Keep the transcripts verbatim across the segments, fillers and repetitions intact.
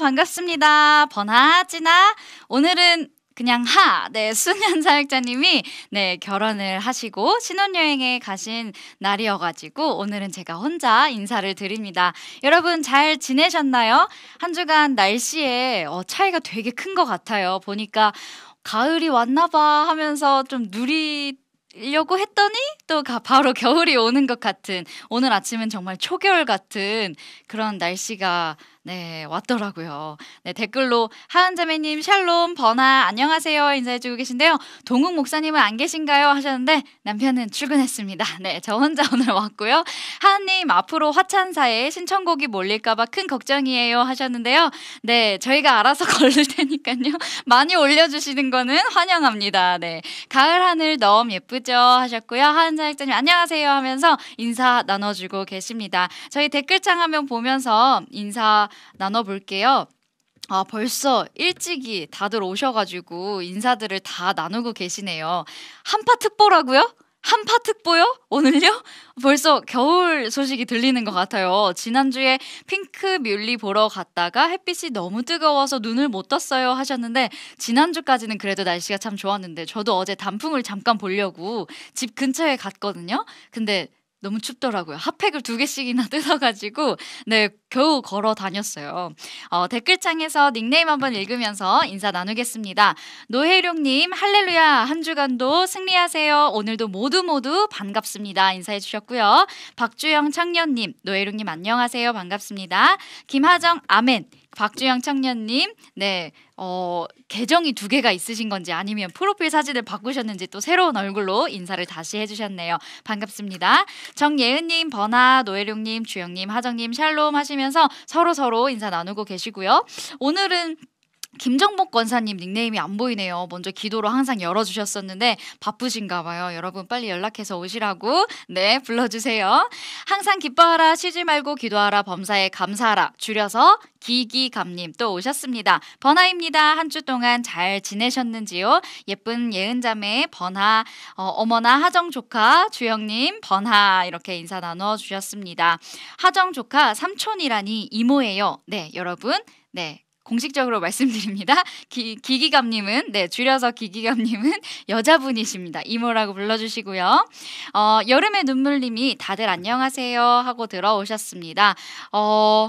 반갑습니다. 번하, 찌나. 오늘은 그냥 하, 네, 순현 사역자님이 네, 결혼을 하시고 신혼여행에 가신 날이어가지고 오늘은 제가 혼자 인사를 드립니다. 여러분 잘 지내셨나요? 한 주간 날씨에 어, 차이가 되게 큰 것 같아요. 보니까 가을이 왔나봐 하면서 좀 누리려고 했더니 또 가, 바로 겨울이 오는 것 같은, 오늘 아침은 정말 초겨울 같은 그런 날씨가 네, 왔더라고요. 네, 댓글로 하은자매님 샬롬 번아 안녕하세요 인사해주고 계신데요. 동욱 목사님은 안 계신가요 하셨는데 남편은 출근했습니다. 네, 저 혼자 오늘 왔고요. 하은님 앞으로 화찬사에 신청곡이 몰릴까봐 큰 걱정이에요 하셨는데요. 네, 저희가 알아서 걸릴 테니까요. 많이 올려주시는 거는 환영합니다. 네, 가을 하늘 너무 예쁘죠 하셨고요. 하은자역자님 안녕하세요 하면서 인사 나눠주고 계십니다. 저희 댓글창 화면 보면서 인사 나눠볼게요. 아, 벌써 일찍이 다들 오셔가지고 인사들을 다 나누고 계시네요. 한파 특보라고요? 한파 특보요? 오늘요? 벌써 겨울 소식이 들리는 것 같아요. 지난주에 핑크 뮬리 보러 갔다가 햇빛이 너무 뜨거워서 눈을 못 떴어요 하셨는데, 지난주까지는 그래도 날씨가 참 좋았는데 저도 어제 단풍을 잠깐 보려고 집 근처에 갔거든요. 근데 너무 춥더라고요. 핫팩을 두 개씩이나 뜯어가지고 네, 겨우 걸어 다녔어요. 어, 댓글창에서 닉네임 한번 읽으면서 인사 나누겠습니다. 노혜룡님 할렐루야, 한 주간도 승리하세요. 오늘도 모두 모두 반갑습니다 인사해 주셨고요. 박주영 청년님, 노혜룡님 안녕하세요. 반갑습니다. 김하정 아멘. 박주영 청년님, 네, 어, 계정이 두 개가 있으신 건지 아니면 프로필 사진을 바꾸셨는지 또 새로운 얼굴로 인사를 다시 해주셨네요. 반갑습니다. 정예은님, 번아, 노혜룡님, 주영님, 하정님 샬롬 하시면서 서로 서로 인사 나누고 계시고요. 오늘은 김정복 권사님 닉네임이 안 보이네요. 먼저 기도로 항상 열어주셨었는데 바쁘신가 봐요. 여러분 빨리 연락해서 오시라고 네 불러주세요. 항상 기뻐하라, 쉬지 말고 기도하라, 범사에 감사하라, 줄여서 기기감님 또 오셨습니다. 번하입니다. 한 주 동안 잘 지내셨는지요? 예쁜 예은자매 번하, 어, 어머나 하정 조카 주영님 번하 이렇게 인사 나눠주셨습니다. 하정 조카 삼촌이라니 이모예요. 네, 여러분 네, 공식적으로 말씀드립니다. 기, 기기감님은 네, 줄여서 기기감님은 여자분이십니다. 이모라고 불러주시고요. 어, 여름의 눈물님이 다들 안녕하세요 하고 들어오셨습니다. 어...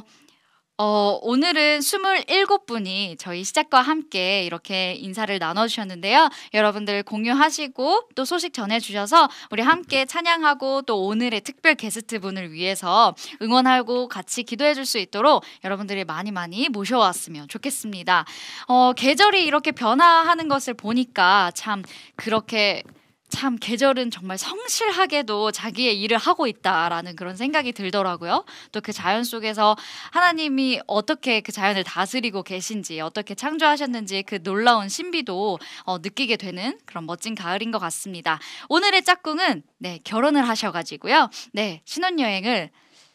어, 오늘은 스물일곱 분이 저희 시작과 함께 이렇게 인사를 나눠주셨는데요. 여러분들 공유하시고 또 소식 전해주셔서 우리 함께 찬양하고 또 오늘의 특별 게스트 분을 위해서 응원하고 같이 기도해 줄 수 있도록 여러분들이 많이 많이 모셔왔으면 좋겠습니다. 어, 계절이 이렇게 변화하는 것을 보니까 참 그렇게 참 계절은 정말 성실하게도 자기의 일을 하고 있다라는 그런 생각이 들더라고요. 또 그 자연 속에서 하나님이 어떻게 그 자연을 다스리고 계신지, 어떻게 창조하셨는지 그 놀라운 신비도 어, 느끼게 되는 그런 멋진 가을인 것 같습니다. 오늘의 짝꿍은 네, 결혼을 하셔가지고요. 네, 신혼여행을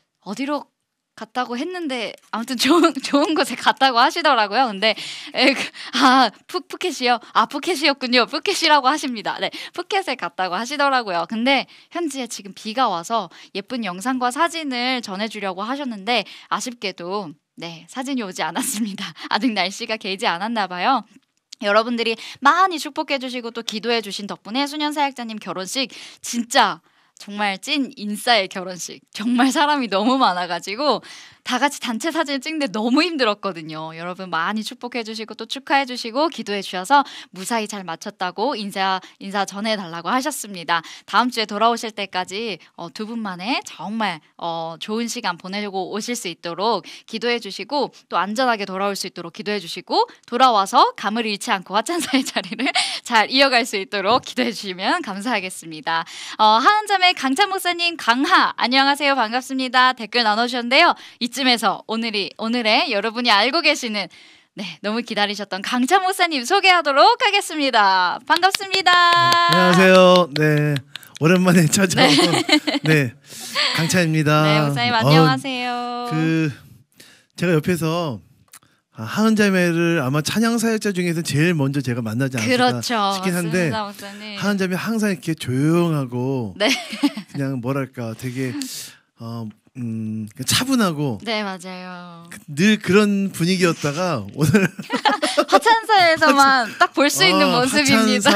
어디로 갔다고 했는데 아무튼 좋은 좋은 곳에 갔다고 하시더라고요. 근데 에, 아 푸, 푸켓이요? 아 푸켓이었군요. 푸켓이라고 하십니다. 네, 푸켓에 갔다고 하시더라고요. 근데 현지에 지금 비가 와서 예쁜 영상과 사진을 전해주려고 하셨는데 아쉽게도 네, 사진이 오지 않았습니다. 아직 날씨가 개지 않았나 봐요. 여러분들이 많이 축복해 주시고 또 기도해 주신 덕분에 순현 사역자님 결혼식 진짜 정말 찐 인싸의 결혼식, 정말 사람이 너무 많아가지고 다 같이 단체 사진을 찍는데 너무 힘들었거든요. 여러분 많이 축복해 주시고 또 축하해 주시고 기도해 주셔서 무사히 잘 마쳤다고 인사 인사 전해달라고 하셨습니다. 다음 주에 돌아오실 때까지 어, 두 분만에 정말 어, 좋은 시간 보내고 오실 수 있도록 기도해 주시고 또 안전하게 돌아올 수 있도록 기도해 주시고 돌아와서 감을 잃지 않고 화찬사의 자리를 잘 이어갈 수 있도록 기도해 주시면 감사하겠습니다. 어, 하은자매 강찬 목사님 강하 안녕하세요. 반갑습니다. 댓글 나눠주셨는데요. 이쯤에서 오늘이 오늘의 여러분이 알고 계시는 네, 너무 기다리셨던 강찬 목사님 소개하도록 하겠습니다. 반갑습니다. 네, 안녕하세요. 네, 오랜만에 찾아온 네, 네 강찬입니다. 네, 목사님 안녕하세요. 어, 그 제가 옆에서 하은자매를 아마 찬양 사역자 중에서 제일 먼저 제가 만나지 않았을까 그렇죠, 싶긴 한데 하은자매 항상 이렇게 조용하고 네. 그냥 뭐랄까 되게 어, 음, 차분하고 네, 맞아요. 늘 그런 분위기였다가 오늘 하찬사에서만 딱 볼 수 있는 아, 모습입니다.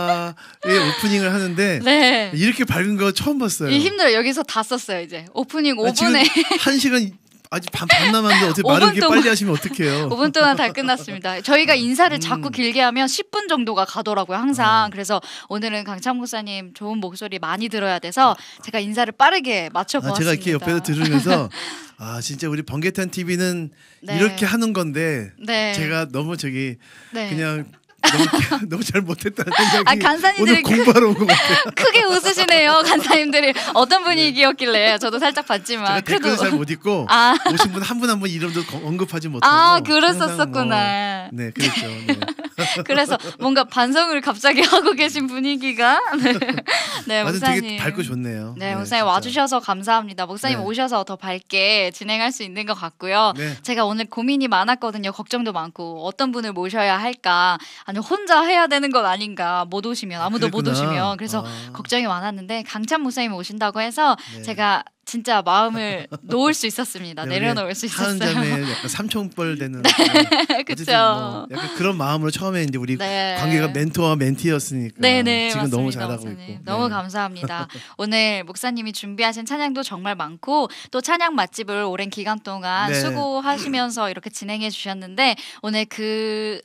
하찬사의 오프닝을 하는데 네. 이렇게 밝은 거 처음 봤어요. 이 힘들어. 여기서 다 썼어요, 이제. 오프닝 아, 오 분에 한 시간 아직 반, 반 남았는데 어떻게 말을 오 분 이렇게 동안- 빨리 하시면 어떡해요? 오 분 동안 다 끝났습니다. 저희가 인사를 음. 자꾸 길게 하면 십 분 정도가 가더라고요, 항상. 어. 그래서 오늘은 강창 목사님 좋은 목소리 많이 들어야 돼서 제가 인사를 빠르게 맞춰 아, 보았습니다. 제가 이렇게 옆에서 들으면서 아 진짜 우리 번개탄 티비는 네. 이렇게 하는 건데 네. 제가 너무 저기 네. 그냥 너무, 너무 잘 못했다는 생각이 아, 간사님들이 오늘 공부하러 온 것 같아요. 크게 웃으시네요, 간사님들이. 어떤 분위기였길래 저도 살짝 봤지만 제가 댓글을 잘 못 읽고 아. 오신 분 한 분 한 분 이름도 거- 언급하지 못하고 아, 항상 그랬었었구나. 뭐, 네, 그랬죠. 네. 그래서 뭔가 반성을 갑자기 하고 계신 분위기가 네, 네 아주 목사님 되게 밝고 좋네요. 네, 목사님 진짜. 와주셔서 감사합니다. 목사님 네. 오셔서 더 밝게 진행할 수 있는 것 같고요. 네. 제가 오늘 고민이 많았거든요. 걱정도 많고 어떤 분을 모셔야 할까, 아니 혼자 해야 되는 건 아닌가, 못 오시면 아무도 못 그랬구나. 오시면 그래서 아. 걱정이 많았는데 강찬 목사님 오신다고 해서 네. 제가 진짜 마음을 놓을 수 있었습니다. 네, 내려놓을 수 있었어요. 네. 하은자매 약간 삼촌뻘 되는 그쵸. 뭐 약간 그런 마음으로 처음에 이제 우리 네. 관계가 멘토와 멘티였으니까 네네, 지금 맞습니다, 너무 잘하고 목사님. 있고 너무 네. 감사합니다. 오늘 목사님이 준비하신 찬양도 정말 많고 또 찬양 맛집을 오랜 기간 동안 네. 수고하시면서 이렇게 진행해 주셨는데 오늘 그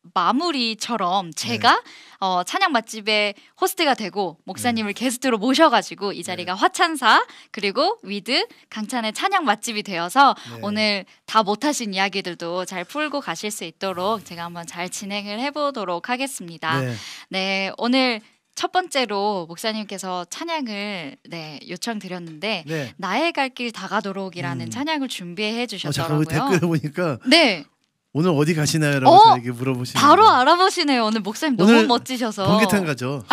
마무리처럼 제가 어, 찬양 맛집의 호스트가 되고 목사님을 게스트로 모셔가지고 이 자리가 네. 화찬사 그리고 위드 강찬의 찬양 맛집이 되어서 네. 오늘 다 못하신 이야기들도 잘 풀고 가실 수 있도록 제가 한번 잘 진행을 해보도록 하겠습니다. 네. 네, 오늘 첫 번째로 목사님께서 찬양을 네, 요청드렸는데 네. 나의 갈 길 다가도록이라는 음. 찬양을 준비해 어, 잠깐 주셨더라고요. 그 댓글 보니까 네, 오늘 어디 가시나요라고 어? 저에게 물어보시는 바로 알아보시네요. 오늘 목사님 너무 오늘 멋지셔서. 번개탄 가죠.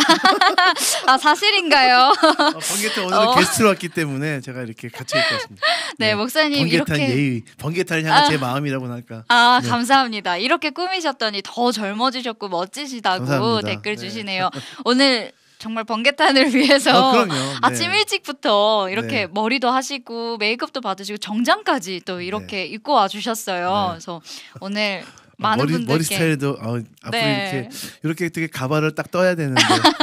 아, 사실인가요? 어, 번개탄 오늘 어. 게스트로 왔기 때문에 제가 이렇게 같이 입고 왔습니다. 네, 목사님 번개탄 이렇게 예의, 번개탄을 향한 아. 제 마음이라고 할까. 아, 네. 감사합니다. 이렇게 꾸미셨더니 더 젊어지셨고 멋지시다고 감사합니다. 댓글 네. 주시네요. 오늘 정말 번개탄을 위해서 어, 그럼요. 네. 아침 일찍부터 이렇게 네. 머리도 하시고 메이크업도 받으시고 정장까지 또 이렇게 입고 와주셨어요. 네. 그래서 오늘 많은 머리, 분들께 머리 스타일도 어, 앞으로 네. 이렇게 이렇게 되게 가발을 딱 떠야 되는데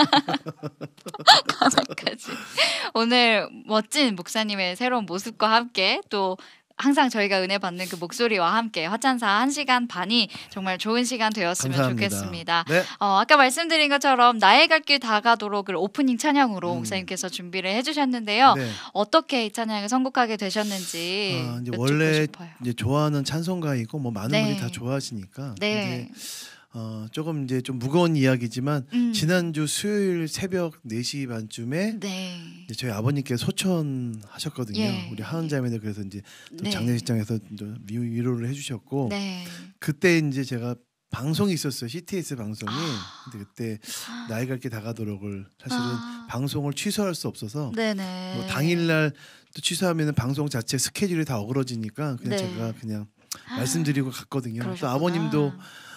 까지 오늘 멋진 목사님의 새로운 모습과 함께 또 항상 저희가 은혜 받는 그 목소리와 함께 화찬사 한 시간 반이 정말 좋은 시간 되었으면 감사합니다. 좋겠습니다. 네. 어, 아까 말씀드린 것처럼 나의 갈 길 다가도록을 오프닝 찬양으로 음. 목사님께서 준비를 해주셨는데요. 네. 어떻게 이 찬양을 선곡하게 되셨는지 아, 이제 여쭙고 원래 싶어요. 이제 좋아하는 찬송가이고 뭐 많은 네. 분들이 다 좋아하시니까 네. 이제 어, 조금 이제 좀 무거운 이야기지만 음. 지난주 수요일 새벽 네 시 반쯤에 네. 이제 저희 아버님께서 소천하셨거든요. 예. 우리 하은자매들 그래서 이제 또 네. 장례식장에서 또 위- 위로를 해주셨고 네. 그때 이제 제가 방송이 있었어요. 씨티에스 방송이. 아. 근데 그때 나이 갈게 다가도록을 사실은 아. 방송을 취소할 수 없어서 네네. 뭐 당일날 또 취소하면 방송 자체 스케줄이 다 어그러지니까 그냥 네. 제가 그냥 말씀드리고 갔거든요. 또 그러셨구나. 아버님도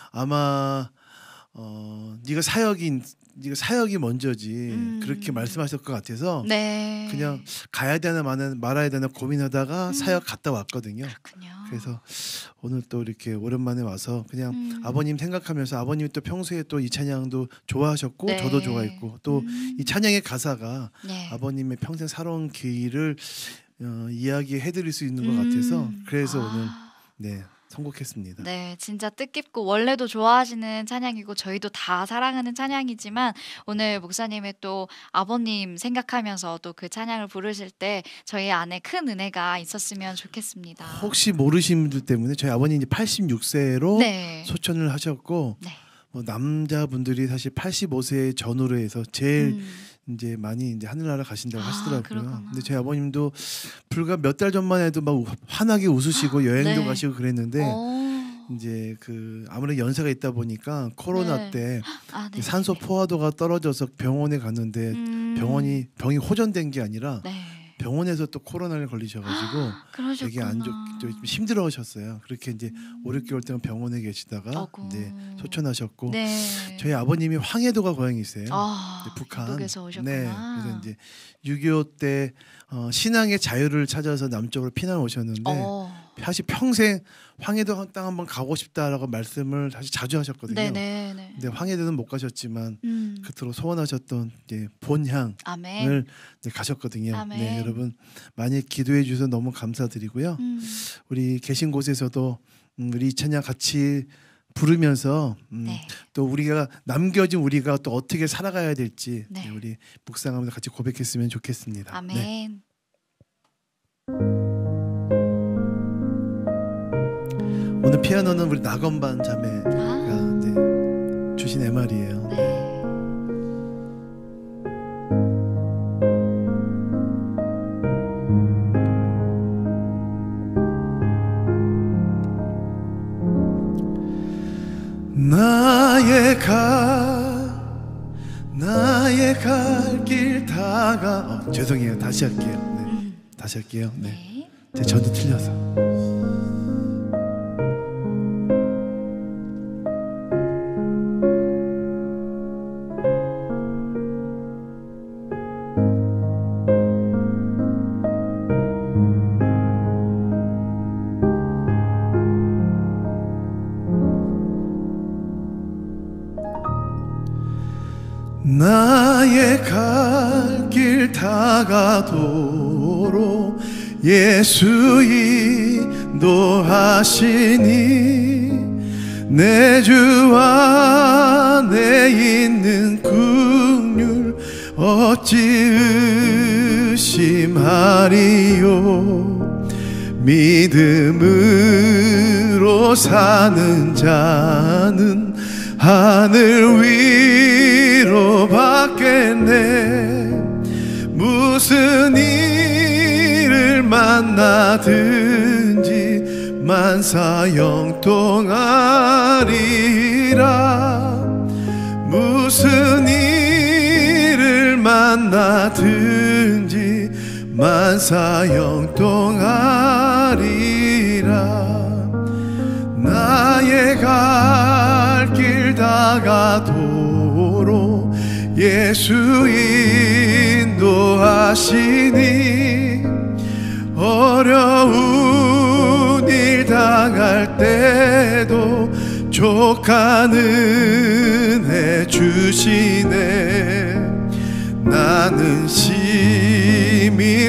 아마 어 네가 사역인 네가 사역이 먼저지 음. 그렇게 말씀하실 것 같아서 네. 그냥 가야 되나 마는 말아야 되나 고민하다가 음. 사역 갔다 왔거든요. 그렇군요. 그래서 오늘 또 이렇게 오랜만에 와서 그냥 음. 아버님 생각하면서 아버님이 또 평소에 또 이 찬양도 좋아하셨고 네. 저도 좋아했고 또 이 음. 찬양의 가사가 네. 아버님의 평생 살아온 길을 어, 이야기해드릴 수 있는 것 음. 같아서 그래서 아. 오늘 네 선곡했습니다. 네, 진짜 뜻깊고 원래도 좋아하시는 찬양이고 저희도 다 사랑하는 찬양이지만 오늘 목사님의 또 아버님 생각하면서 또 그 찬양을 부르실 때 저희 안에 큰 은혜가 있었으면 좋겠습니다. 혹시 모르신 분들 때문에 저희 아버님 이제 팔십육 세로 네. 소천을 하셨고 네. 뭐 남자분들이 사실 팔십오 세 전후로 해서 제일 음. 이제 많이 이제 하늘나라 가신다고 아, 하시더라고요. 그렇구나. 근데 저희 아버님도 불과 몇 달 전만 해도 막 우- 환하게 웃으시고 여행도 네. 가시고 그랬는데 오. 이제 그 아무래도 연세가 있다 보니까 코로나 네. 때 아, 네. 산소 포화도가 떨어져서 병원에 갔는데 음. 병원이 병이 호전된 게 아니라 네. 병원에서 또 코로나를 걸리셔가지고 그러셨구나. 되게 안 좋, 좀 힘들어하셨어요. 그렇게 이제 오, 육 개월 동안 병원에 계시다가 어구. 이제 소천하셨고 네. 저희 아버님이 황해도가 고향이세요. 아, 이제 북한. 북에서 오셨구나. 네. 그래서 이제 육이오 때 어, 신앙의 자유를 찾아서 남쪽으로 피난 오셨는데 어. 사실 평생 황해도 땅 한번 가고 싶다라고 말씀을 사실 자주 하셨거든요. 네네네. 근데 황해도는 못 가셨지만 음. 그토록 소원하셨던 이제 본향을 아멘. 이제 가셨거든요. 아멘. 네, 여러분 많이 기도해 주셔서 너무 감사드리고요. 음. 우리 계신 곳에서도 음, 우리 이 찬양 같이 부르면서 음, 네. 또 우리가 남겨진 우리가 또 어떻게 살아가야 될지 네. 네, 우리 묵상하면서 같이 고백했으면 좋겠습니다. 아멘. 네. 오늘 피아노는 우리 나건반 자매가 아. 네, 주신 엠알이에요. 네. 나의 가 나의 갈 길 다가 어, 죄송해요. 다시 할게요. 네. 음. 다시 할게요. 네. 네. 제 저도 틀려서. 나의 갈 길 다가도록 예수 인도하시니 내 주 안에 있는 긍휼 어찌 의심하리요. 믿음으로 사는 자는 하늘 위로 받겠네. 무슨 일을 만나든지 만사 형통하리라. 무슨 일을 만나든지 만사 형통하리라. 나의 갈 길 다가도록 예수 인도하시니 어려운 일 당할 때도 족한 은혜 주시네. 나는 심히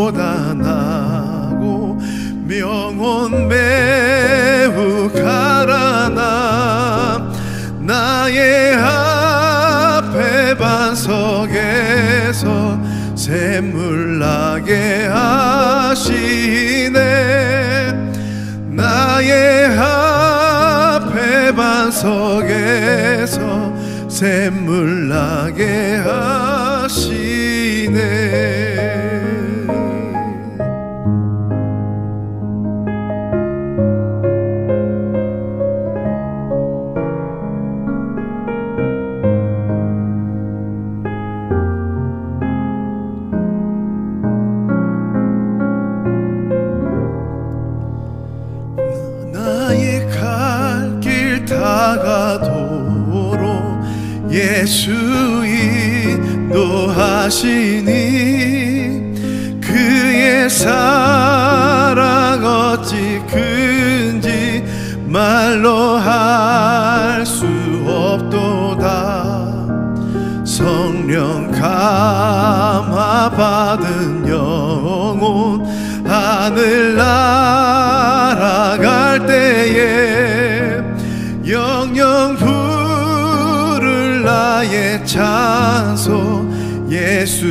고단하고 영혼 매우 가라나 나의 앞에 반석에서 샘물 나게 하시네. 나의 앞에 반석에서 샘물 나게 하시네. 나의 갈 길 다가도록 예수 인도하시니 그의 사랑 어찌 큰지 말로 할 수 없도다. 성령 감화 받은 영혼 하늘 날아갈 때에 영영 부를 나의 찬소 예수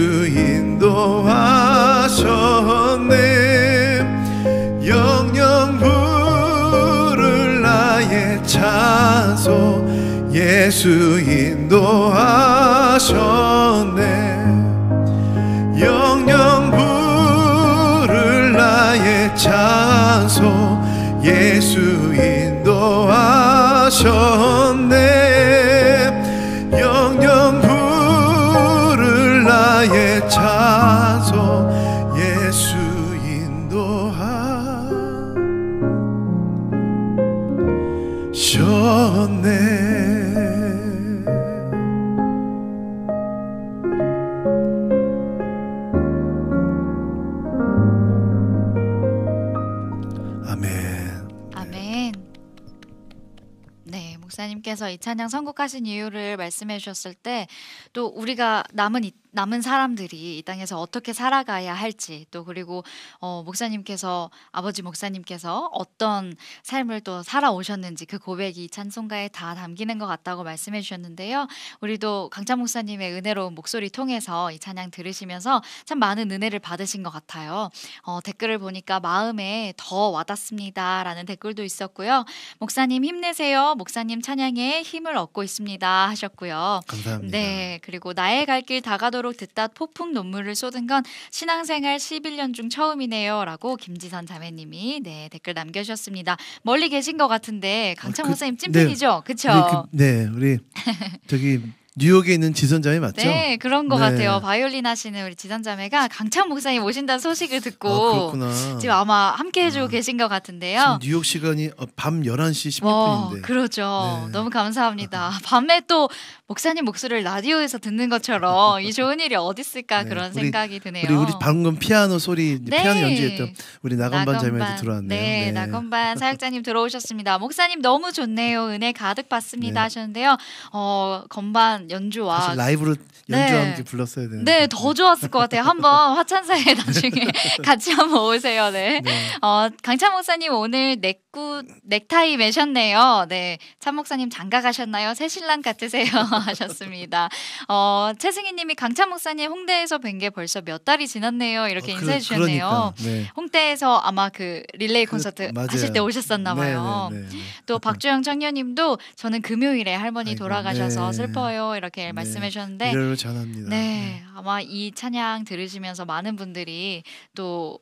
인도하셨네. 영영 부를 나의 찬소 예수 인도하셨네. 영영 부를 나의 찬소 예수 인도하셨네. 영영 부를 나의 찬소 아멘. 아멘. 네, 목사님께서 이 찬양 선곡하신 이유를 말씀해 주셨을 때 또 우리가 남은 이, 남은 사람들이 이 땅에서 어떻게 살아가야 할지, 또 그리고 어, 목사님께서 아버지 목사님께서 어떤 삶을 또 살아오셨는지 그 고백이 이 찬송가에 다 담기는 것 같다고 말씀해 주셨는데요. 우리도 강찬 목사님의 은혜로운 목소리 통해서 이 찬양 들으시면서 참 많은 은혜를 받으신 것 같아요. 어, 댓글을 보니까 마음에 더 와닿습니다라는 댓글도 있었고요. 목사님 힘내세요. 목사님 찬양에 힘을 얻고 있습니다 하셨고요. 감사합니다. 네, 그리고 나의 갈 길 다가도록 듣다 폭풍 눈물을 쏟은 건 신앙생활 십일 년 중 처음이네요 라고 김지선 자매님이 네 댓글 남겨주셨습니다. 멀리 계신 것 같은데 강찬 어, 그- 목사님 찐팬이죠? 우리 그쵸? 그, 네, 우리 저기 뉴욕에 있는 지선자매 맞죠? 네, 그런 것 네. 같아요. 바이올린 하시는 우리 지선 자매가 강찬 목사님 오신다는 소식을 듣고 아, 그렇구나. 지금 아마 함께 해주고 아, 계신 것 지금 같은데요. 뉴욕 시간이 어, 밤 열한 시 십육 와, 분인데. 그러죠. 네. 너무 감사합니다. 밤에 또 목사님 목소리를 라디오에서 듣는 것처럼 이 좋은 일이 어디 있을까 네, 그런 우리- 생각이 드네요. 우리 우리 방금 피아노 소리 이제 네. 피아노 연주했던 우리 나건반 자매도 나건반. 들어왔네요. 네, 나건반 사역자님 들어오셨습니다. 목사님 너무 좋네요. 은혜 가득 받습니다 네. 하셨는데요. 어, 건반 연주와 사실 라이브로 네. 연주하면서 불렀어야 되는데. 네, 더 좋았을 것 같아요. 한번 화찬사에 나중에 같이 한번 오세요. 네. 네. 어, 강찬 목사님 오늘 넥구 넥타이 매셨네요. 네, 찬 목사님 장가 가셨나요? 새 신랑 같으세요 하셨습니다. 어, 최승희님이 강찬 목사님 홍대에서 뵌 게 벌써 몇 달이 지났네요. 이렇게 어, 인사해 그- 주셨네요. 그러니까. 네. 홍대에서 아마 그 릴레이 그- 콘서트 맞아요. 하실 때 오셨었나 봐요. 네, 네, 네, 네. 또 박주영 청년님도 저는 금요일에 할머니 아이고, 돌아가셔서 네. 슬퍼요 이렇게 네. 말씀해 주셨는데 일요일 전합니다. 네, 아마 이 찬양 들으시면서 많은 분들이 또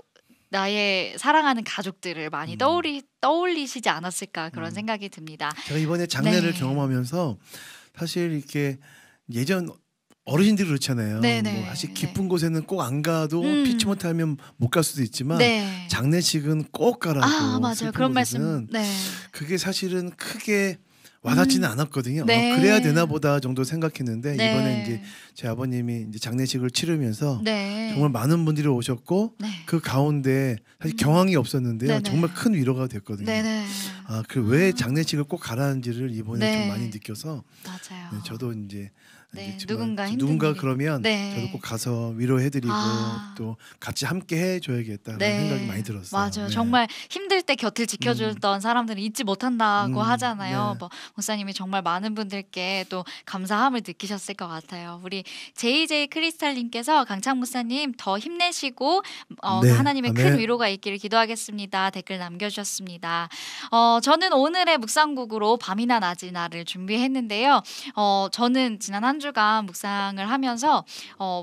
나의 사랑하는 가족들을 많이 음. 떠올리 떠올리시지 않았을까 그런 음. 생각이 듭니다. 제가 이번에 장례를 네. 경험하면서 사실 이렇게 예전 어르신들이 그렇잖아요. 네, 네, 뭐 사실 네. 깊은 곳에는 꼭 안 가도 음. 피치 못하면 못 갈 수도 있지만 네. 장례식은 꼭 가라고. 아, 맞아요. 슬픈 그런 말씀. 곳에는 네. 그게 사실은 크게 와닿지는 음. 않았거든요. 네. 어, 그래야 되나 보다 정도 생각했는데 네. 이번에 이제 제 아버님이 이제 장례식을 치르면서 네. 정말 많은 분들이 오셨고 네. 그 가운데 사실 음. 경황이 없었는데요. 네네. 정말 큰 위로가 됐거든요. 네네. 아, 그 왜 장례식을 꼭 가라는지를 이번에 네. 좀 많이 느껴서 맞아요. 네, 저도 이제 네, 이제 정말 누군가 힘든 누군가 일이- 그러면 네. 저도 꼭 가서 위로해드리고 아. 또 같이 함께 해줘야겠다는 네. 생각이 많이 들었어요. 맞아요. 네. 정말 힘들 때 곁을 지켜줬던 사람들은 잊지 못한다고 음, 하잖아요. 네. 뭐 목사님이 정말 많은 분들께 또 감사함을 느끼셨을 것 같아요. 우리 제이제이 크리스탈님께서 강창 목사님 더 힘내시고 어, 네, 하나님의 큰 아멘. 위로가 있기를 기도하겠습니다. 댓글 남겨주셨습니다. 어, 저는 오늘의 묵상곡으로 밤이나 낮이나를 준비했는데요. 어, 저는 지난 한 주간 묵상을 하면서 어,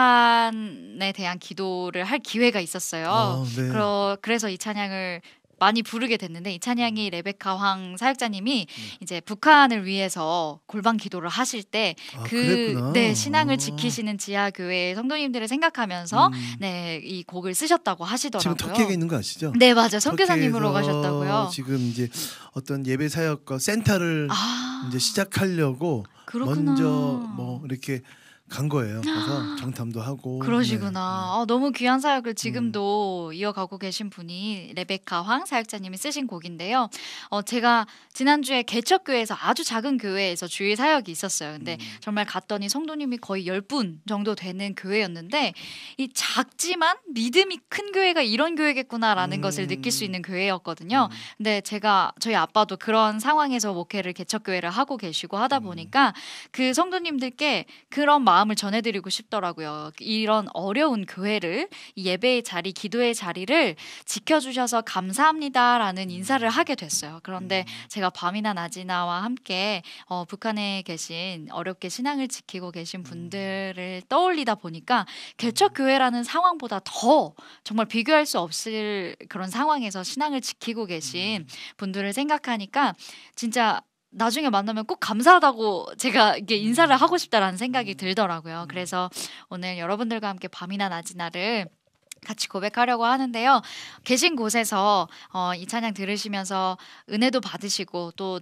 북한에 대한 기도를 할 기회가 있었어요. 아, 네. 그러, 그래서 이 찬양을 많이 부르게 됐는데 이 찬양이 레베카 황 사역자님이 음. 이제 북한을 위해서 골방 기도를 하실 때 아, 그 그랬구나. 네, 신앙을 아. 지키시는 지하 교회 성도님들을 생각하면서 음. 네, 이 곡을 쓰셨다고 지금 하시더라고요. 터키에 있는 거 아시죠? 네, 맞아요. 선교사님으로 터키에서 가셨다고요. 지금 이제 어떤 예배 사역과 센터를 아, 이제 시작하려고 그렇구나. 먼저 뭐 이렇게 간 거예요. 그래서 정탐도 하고. 그러시구나. 네, 아, 너무 귀한 사역을 지금도 이어가고 계신 분이 레베카 황 사역자님이 쓰신 곡인데요. 어, 제가 지난주에 개척교회에서 아주 작은 교회에서 주일 사역이 있었어요. 근데 음. 정말 갔더니 성도님이 거의 열 분 정도 되는 교회였는데 이 작지만 믿음이 큰 교회가 이런 교회겠구나라는 음. 것을 느낄 수 있는 교회였거든요. 음. 근데 제가 저희 아빠도 그런 상황에서 목회를 개척교회를 하고 계시고 하다 음. 보니까 그 성도님들께 그런 마음을 전해드리고 싶더라고요. 이런 어려운 교회를 이 예배의 자리, 기도의 자리를 지켜주셔서 감사합니다라는 인사를 하게 됐어요. 그런데 제가 밤이나 낮이나와 함께 어, 북한에 계신 어렵게 신앙을 지키고 계신 분들을 떠올리다 보니까 개척교회라는 상황보다 더 정말 비교할 수 없을 그런 상황에서 신앙을 지키고 계신 분들을 생각하니까 진짜 나중에 만나면 꼭 감사하다고 제가 이게 인사를 하고 싶다라는 생각이 들더라고요. 그래서 오늘 여러분들과 함께 밤이나 낮이나를 같이 고백하려고 하는데요. 계신 곳에서 어, 이 찬양 들으시면서 은혜도 받으시고 또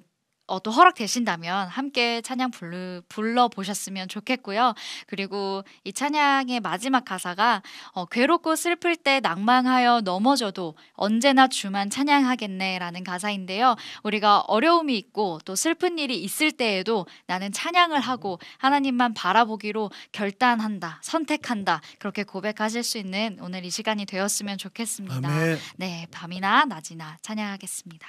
어, 또 허락되신다면 함께 찬양 불러, 불러보셨으면 좋겠고요. 그리고 이 찬양의 마지막 가사가 어, 괴롭고 슬플 때 낭망하여 넘어져도 언제나 주만 찬양하겠네 라는 가사인데요. 우리가 어려움이 있고 또 슬픈 일이 있을 때에도 나는 찬양을 하고 하나님만 바라보기로 결단한다, 선택한다, 그렇게 고백하실 수 있는 오늘 이 시간이 되었으면 좋겠습니다. 아멘. 네, 밤이나 낮이나 찬양하겠습니다.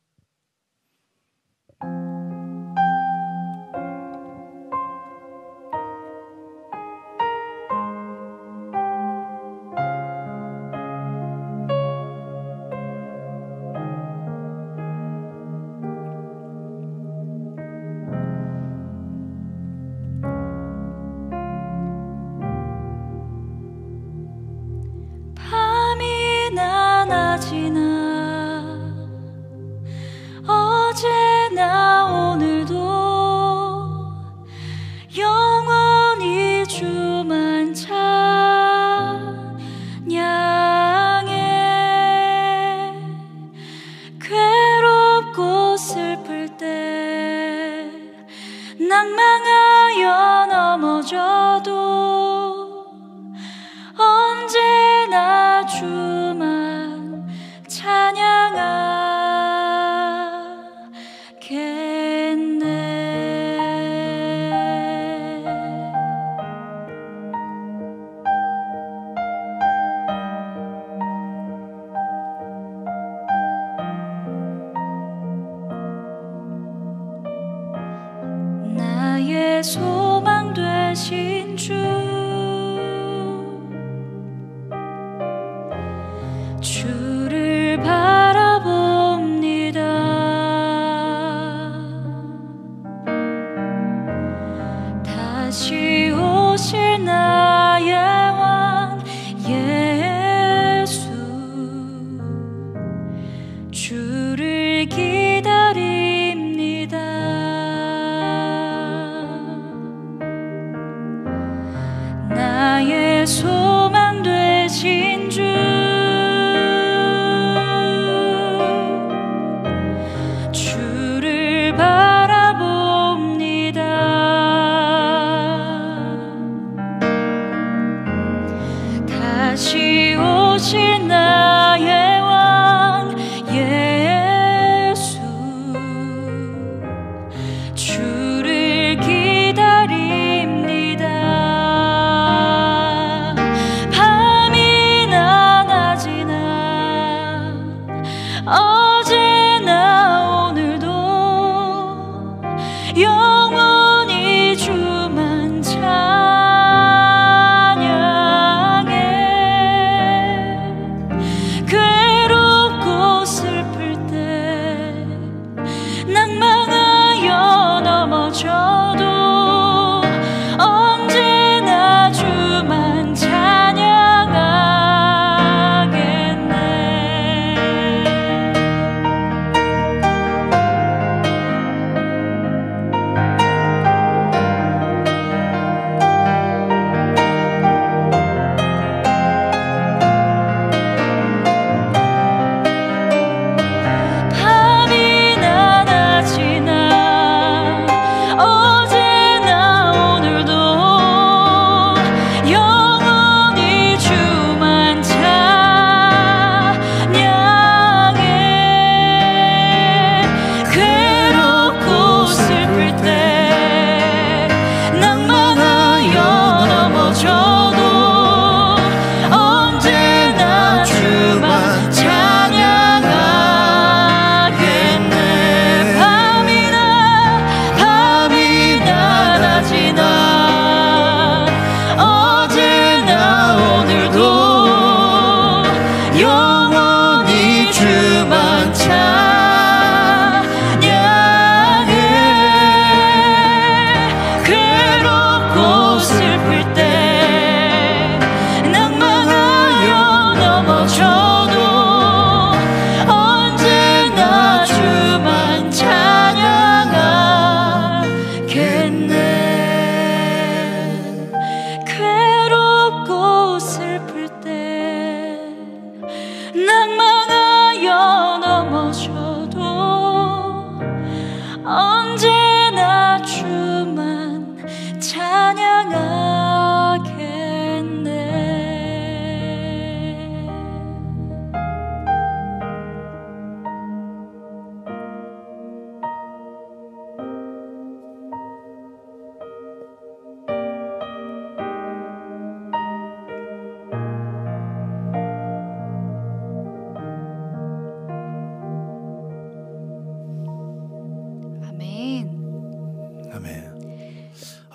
밤이나 낮이나 어제나 오늘도 영원히 주만 찬양해. 괴롭고 슬플 때 낭망하여 넘어져도 언제나 주만 찬양하겠네. 나의 소망 되신 주, 주를 바라봅니다. 다시 오실 나의 왕 예수, 주를 기다립니다. 나의 소망 되신 주, 주를 바라봅니다. 다시 오실 나의 왕 예수, 주를 기다립니다. 밤이나 낮이나 어제나 오늘도 영원히 주만 찬양해. 괴롭고 슬플 때 낭망하여 넘어져도 언제나 주만 찬양하겠네. 밤이나 낮이나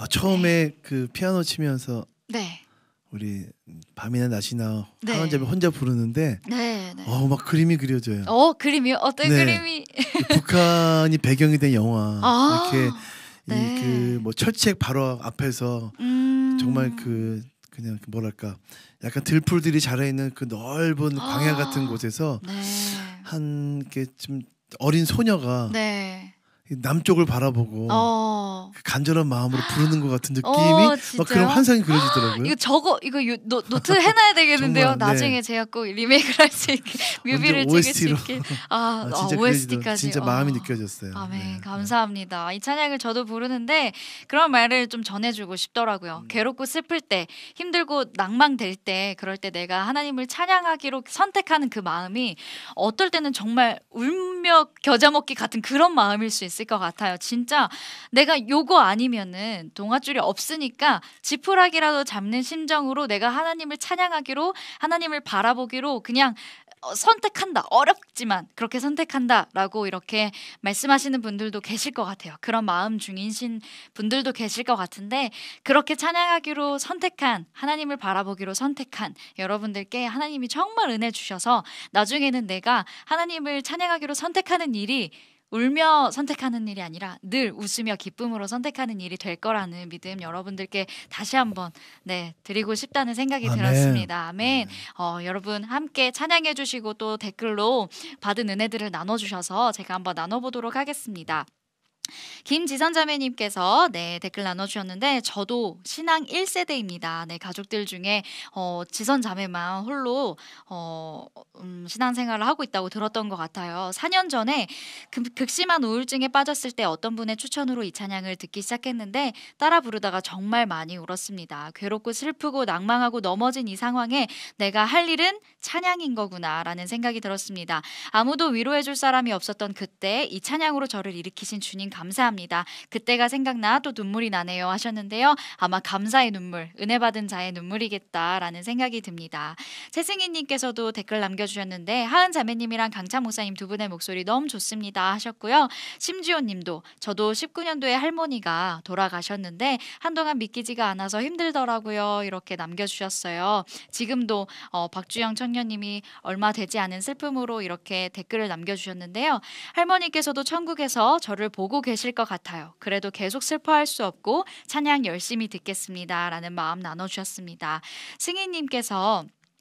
아, 처음에 그 피아노 치면서 네. 우리 밤이나 낮이나 네. 하은자매 혼자 부르는데 네. 네. 어 막 그림이 그려져요. 어 그림이요? 어떤 네. 그림이? 북한이 배경이 된 영화 아, 이렇게 네. 이 그 뭐 철책 바로 앞에서 음. 정말 그 그냥 뭐랄까 약간 들풀들이 자라있는 그 넓은 광야 같은 곳에서 네. 한 게 좀 어린 소녀가 네. 남쪽을 바라보고 어. 그 간절한 마음으로 부르는 것 같은 느낌이 어, 막 진짜요? 그런 환상이 그려지더라고요. 이거 저거 이거 요, 노, 노트 해놔야 되겠는데요. 정말, 네. 나중에 제가 꼭 리메이크를 할 수 있게 뮤비를 언제 찍을 오에스티로. 수 있게. 아, 아, 아, 진짜 오에스티까지. 그려지더라고요. 진짜 마음이 느껴졌어요. 아멘. 네. 감사합니다. 이 찬양을 저도 부르는데 그런 말을 좀 전해주고 싶더라고요. 음. 괴롭고 슬플 때, 힘들고 낭망될 때, 그럴 때 내가 하나님을 찬양하기로 선택하는 그 마음이 어떨 때는 정말 울며 겨자 먹기 같은 그런 마음일 수 있을 것 같아요. 진짜 내가 요거 아니면은 동아줄이 없으니까 지푸라기라도 잡는 심정으로 내가 하나님을 찬양하기로, 하나님을 바라보기로 그냥 어, 선택한다. 어렵지만 그렇게 선택한다라고 이렇게 말씀하시는 분들도 계실 것 같아요. 그런 마음 중이신 분들도 계실 것 같은데, 그렇게 찬양하기로 선택한, 하나님을 바라보기로 선택한 여러분들께 하나님이 정말 은혜 주셔서 나중에는 내가 하나님을 찬양하기로 선택하는 일이 울며 선택하는 일이 아니라 늘 웃으며 기쁨으로 선택하는 일이 될 거라는 믿음 여러분들께 다시 한번 네 드리고 싶다는 생각이 아멘. 들었습니다. 아멘. 어, 여러분 함께 찬양해 주시고 또 댓글로 받은 은혜들을 나눠주셔서 제가 한번 나눠보도록 하겠습니다. 김지선 자매님께서 네 댓글 나눠주셨는데, 저도 신앙 일 세대입니다. 네, 가족들 중에 어, 지선 자매만 홀로 어, 음, 신앙생활을 하고 있다고 들었던 것 같아요. 사 년 전에 그, 극심한 우울증에 빠졌을 때 어떤 분의 추천으로 이 찬양을 듣기 시작했는데 따라 부르다가 정말 많이 울었습니다. 괴롭고 슬프고 낭망하고 넘어진 이 상황에 내가 할 일은 찬양인 거구나 라는 생각이 들었습니다. 아무도 위로해줄 사람이 없었던 그때 이 찬양으로 저를 일으키신 주님 감사합니다. 그때가 생각나 또 눈물이 나네요 하셨는데요. 아마 감사의 눈물, 은혜 받은 자의 눈물이겠다라는 생각이 듭니다. 최승희님께서도 댓글 남겨주셨는데, 하은 자매님이랑 강찬 목사님 두 분의 목소리 너무 좋습니다 하셨고요. 심지호님도 저도 십구 년도에 할머니가 돌아가셨는데 한동안 믿기지가 않아서 힘들더라고요 이렇게 남겨주셨어요. 지금도 어, 박주영 청년님이 얼마 되지 않은 슬픔으로 이렇게 댓글을 남겨주셨는데요. 할머니께서도 천국에서 저를 보고 계실 것 같아요. 그래도 계속 슬퍼할 수 없고 찬양 열심히 듣겠습니다 라는 마음 나눠주셨습니다. 승희님께서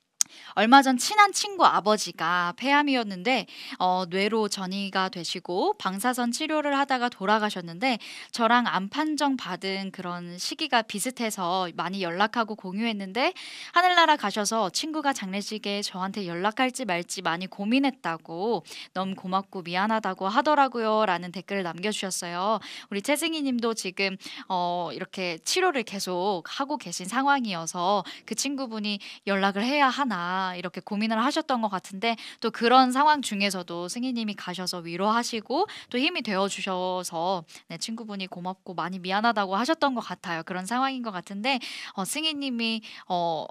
얼마 전 친한 친구 아버지가 폐암이었는데 어, 뇌로 전이가 되시고 방사선 치료를 하다가 돌아가셨는데 저랑 암 판정 받은 그런 시기가 비슷해서 많이 연락하고 공유했는데 하늘나라 가셔서 친구가 장례식에 저한테 연락할지 말지 많이 고민했다고, 너무 고맙고 미안하다고 하더라고요 라는 댓글을 남겨주셨어요. 우리 최승희 님도 지금 어, 이렇게 치료를 계속 하고 계신 상황이어서 그 친구분이 연락을 해야 하나 이렇게 고민을 하셨던 것 같은데, 또 그런 상황 중에서도 승희님이 가셔서 위로하시고 또 힘이 되어주셔서 네, 친구분이 고맙고 많이 미안하다고 하셨던 것 같아요. 그런 상황인 것 같은데 어, 승희님이 어,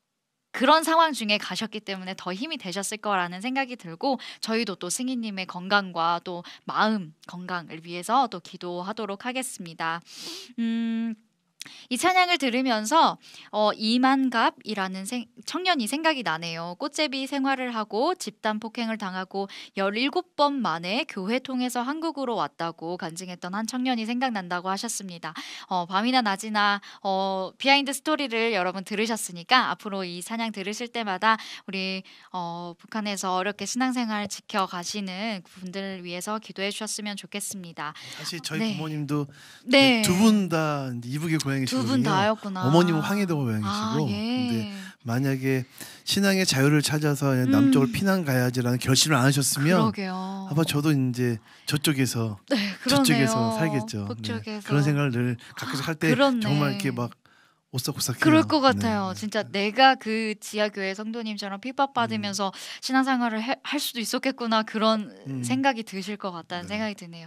그런 상황 중에 가셨기 때문에 더 힘이 되셨을 거라는 생각이 들고, 저희도 또 승희님의 건강과 또 마음 건강을 위해서 또 기도하도록 하겠습니다. 음... 이 찬양을 들으면서 어, 이만갑이라는 생, 청년이 생각이 나네요. 꽃제비 생활을 하고 집단 폭행을 당하고 열일곱 번 만에 교회 통해서 한국으로 왔다고 간증했던 한 청년이 생각난다고 하셨습니다. 어, 밤이나 낮이나 어, 비하인드 스토리를 여러분 들으셨으니까 앞으로 이 찬양 들으실 때마다 우리 어, 북한에서 어렵게 신앙생활 지켜가시는 분들을 위해서 기도해 주셨으면 좋겠습니다. 사실 저희 네. 부모님도 네. 두 분 다 이북의 고향이시거든요. 두 분 다였구나. 어머님은 황해도 고향이시고. 아, 예. 근데 만약에 신앙의 자유를 찾아서 그냥 남쪽으로 음. 피난 가야지라는 결심을 안 하셨으면 그러게요. 아마 저도 이제 저쪽에서 네, 그러네요. 저쪽에서 살겠죠. 북쪽에서. 네. 그런 생각을 늘 가끔씩 할 때 그렇네. 정말 이렇게 막 오싹오싹해요. 그럴 것 같아요. 네, 네. 진짜 내가 그 지하교회 성도님처럼 핍박받으면서 신앙생활을 해, 할 수도 있었겠구나 그런 음. 생각이 드실 것 같다는 네. 생각이 드네요.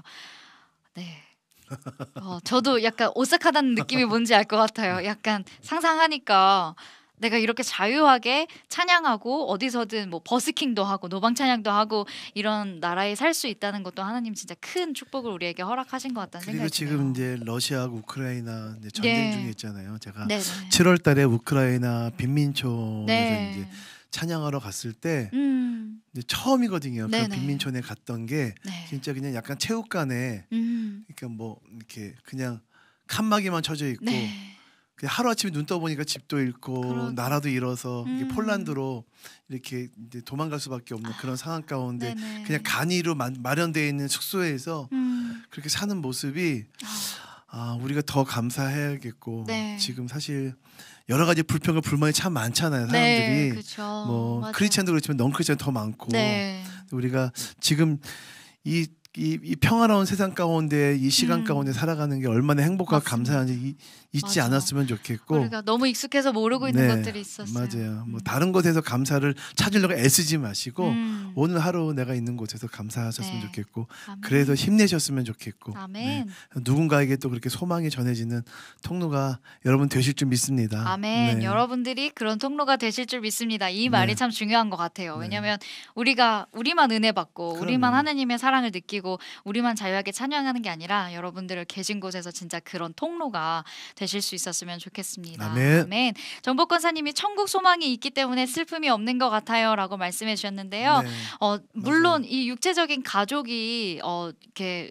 네. 어, 저도 약간 오싹하다는 느낌이 뭔지 알 것 같아요. 약간 상상하니까 내가 이렇게 자유하게 찬양하고 어디서든 뭐 버스킹도 하고 노방 찬양도 하고 이런 나라에 살 수 있다는 것도 하나님 진짜 큰 축복을 우리에게 허락하신 것 같다는 그리고 생각이 지금 드네요. 이제 러시아하고 우크라이나 이제 전쟁 네. 중에 있잖아요. 제가 네네. 칠월달에 우크라이나 빈민촌에서 네. 이제 찬양하러 갔을 때 음. 이제 처음이거든요. 그 네네. 빈민촌에 갔던 게 네. 진짜 그냥 약간 체육관에 음. 그러니까 뭐 이렇게 그냥 칸막이만 쳐져 있고 네. 그냥 하루 아침에 눈 떠보니까 집도 잃고 그러게. 나라도 잃어서 이게 음. 폴란드로 이렇게 이제 도망갈 수밖에 없는 그런 상황 가운데 네네. 그냥 간이로 마, 마련되어 있는 숙소에서 음. 그렇게 사는 모습이 아, 아 우리가 더 감사해야겠고 네. 지금 사실 여러 가지 불평과 불만이 참 많잖아요. 네, 사람들이 그렇죠. 뭐 맞아요. 크리스찬도 그렇지만 넌 크리스찬 더 많고 네. 우리가 지금 이, 이, 이 평화로운 세상 가운데 이 시간 음. 가운데 살아가는 게 얼마나 행복하고 맞습니다. 감사한지 이, 잊지 맞아. 않았으면 좋겠고 우리가 너무 익숙해서 모르고 있는 네, 것들이 있었어요. 맞아요. 뭐 음. 다른 곳에서 감사를 찾으려고 애쓰지 마시고 음. 오늘 하루 내가 있는 곳에서 감사하셨으면 네. 좋겠고 아멘. 그래서 힘내셨으면 좋겠고 아멘. 네. 누군가에게 또 그렇게 소망이 전해지는 통로가 여러분 되실 줄 믿습니다. 아멘. 네. 여러분들이 그런 통로가 되실 줄 믿습니다. 이 말이 네. 참 중요한 것 같아요. 네. 왜냐하면 우리가 우리만 은혜 받고 그럼요. 우리만 하나님의 사랑을 느끼고 우리만 자유하게 찬양하는 게 아니라 여러분들을 계신 곳에서 진짜 그런 통로가 되실 수 있었으면 좋겠습니다. 아멘. 정복권사님이 천국 소망이 있기 때문에 슬픔이 없는 것 같아요라고 말씀해 주셨는데요. 네. 어, 물론 이 육체적인 가족이 어, 이렇게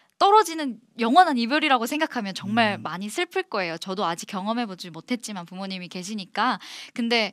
떨어지는 영원한 이별이라고 생각하면 정말 음. 많이 슬플 거예요. 저도 아직 경험해보지 못했지만 부모님이 계시니까. 근데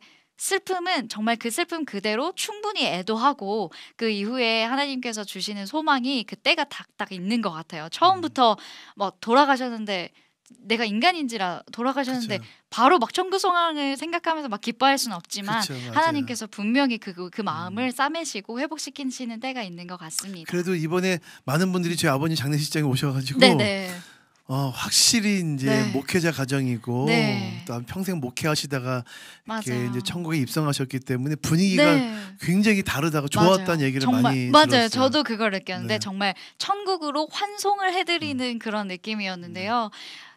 슬픔은 정말 그 슬픔 그대로 충분히 애도하고 그 이후에 하나님께서 주시는 소망이 그때가 딱딱 있는 것 같아요. 처음부터 뭐 돌아가셨는데 내가 인간인지라 돌아가셨는데 그쵸. 바로 막 천국 소망을 생각하면서 막 기뻐할 수는 없지만 그쵸, 맞아요. 하나님께서 분명히 그, 그 마음을 싸매시고 회복시키시는 때가 있는 것 같습니다. 그래도 이번에 많은 분들이 저희 아버님 장례식장에 오셔가지고 네네. 어, 확실히 이제 네. 목회자 가정이고 네. 또 평생 목회하시다가 이렇게 맞아요. 이제 천국에 입성하셨기 때문에 분위기가 네. 굉장히 다르다고 좋았다는 맞아요. 얘기를 정말, 많이 맞아요. 들었어요. 저도 그걸 느꼈는데 네. 정말 천국으로 환송을 해드리는 그런 느낌이었는데요.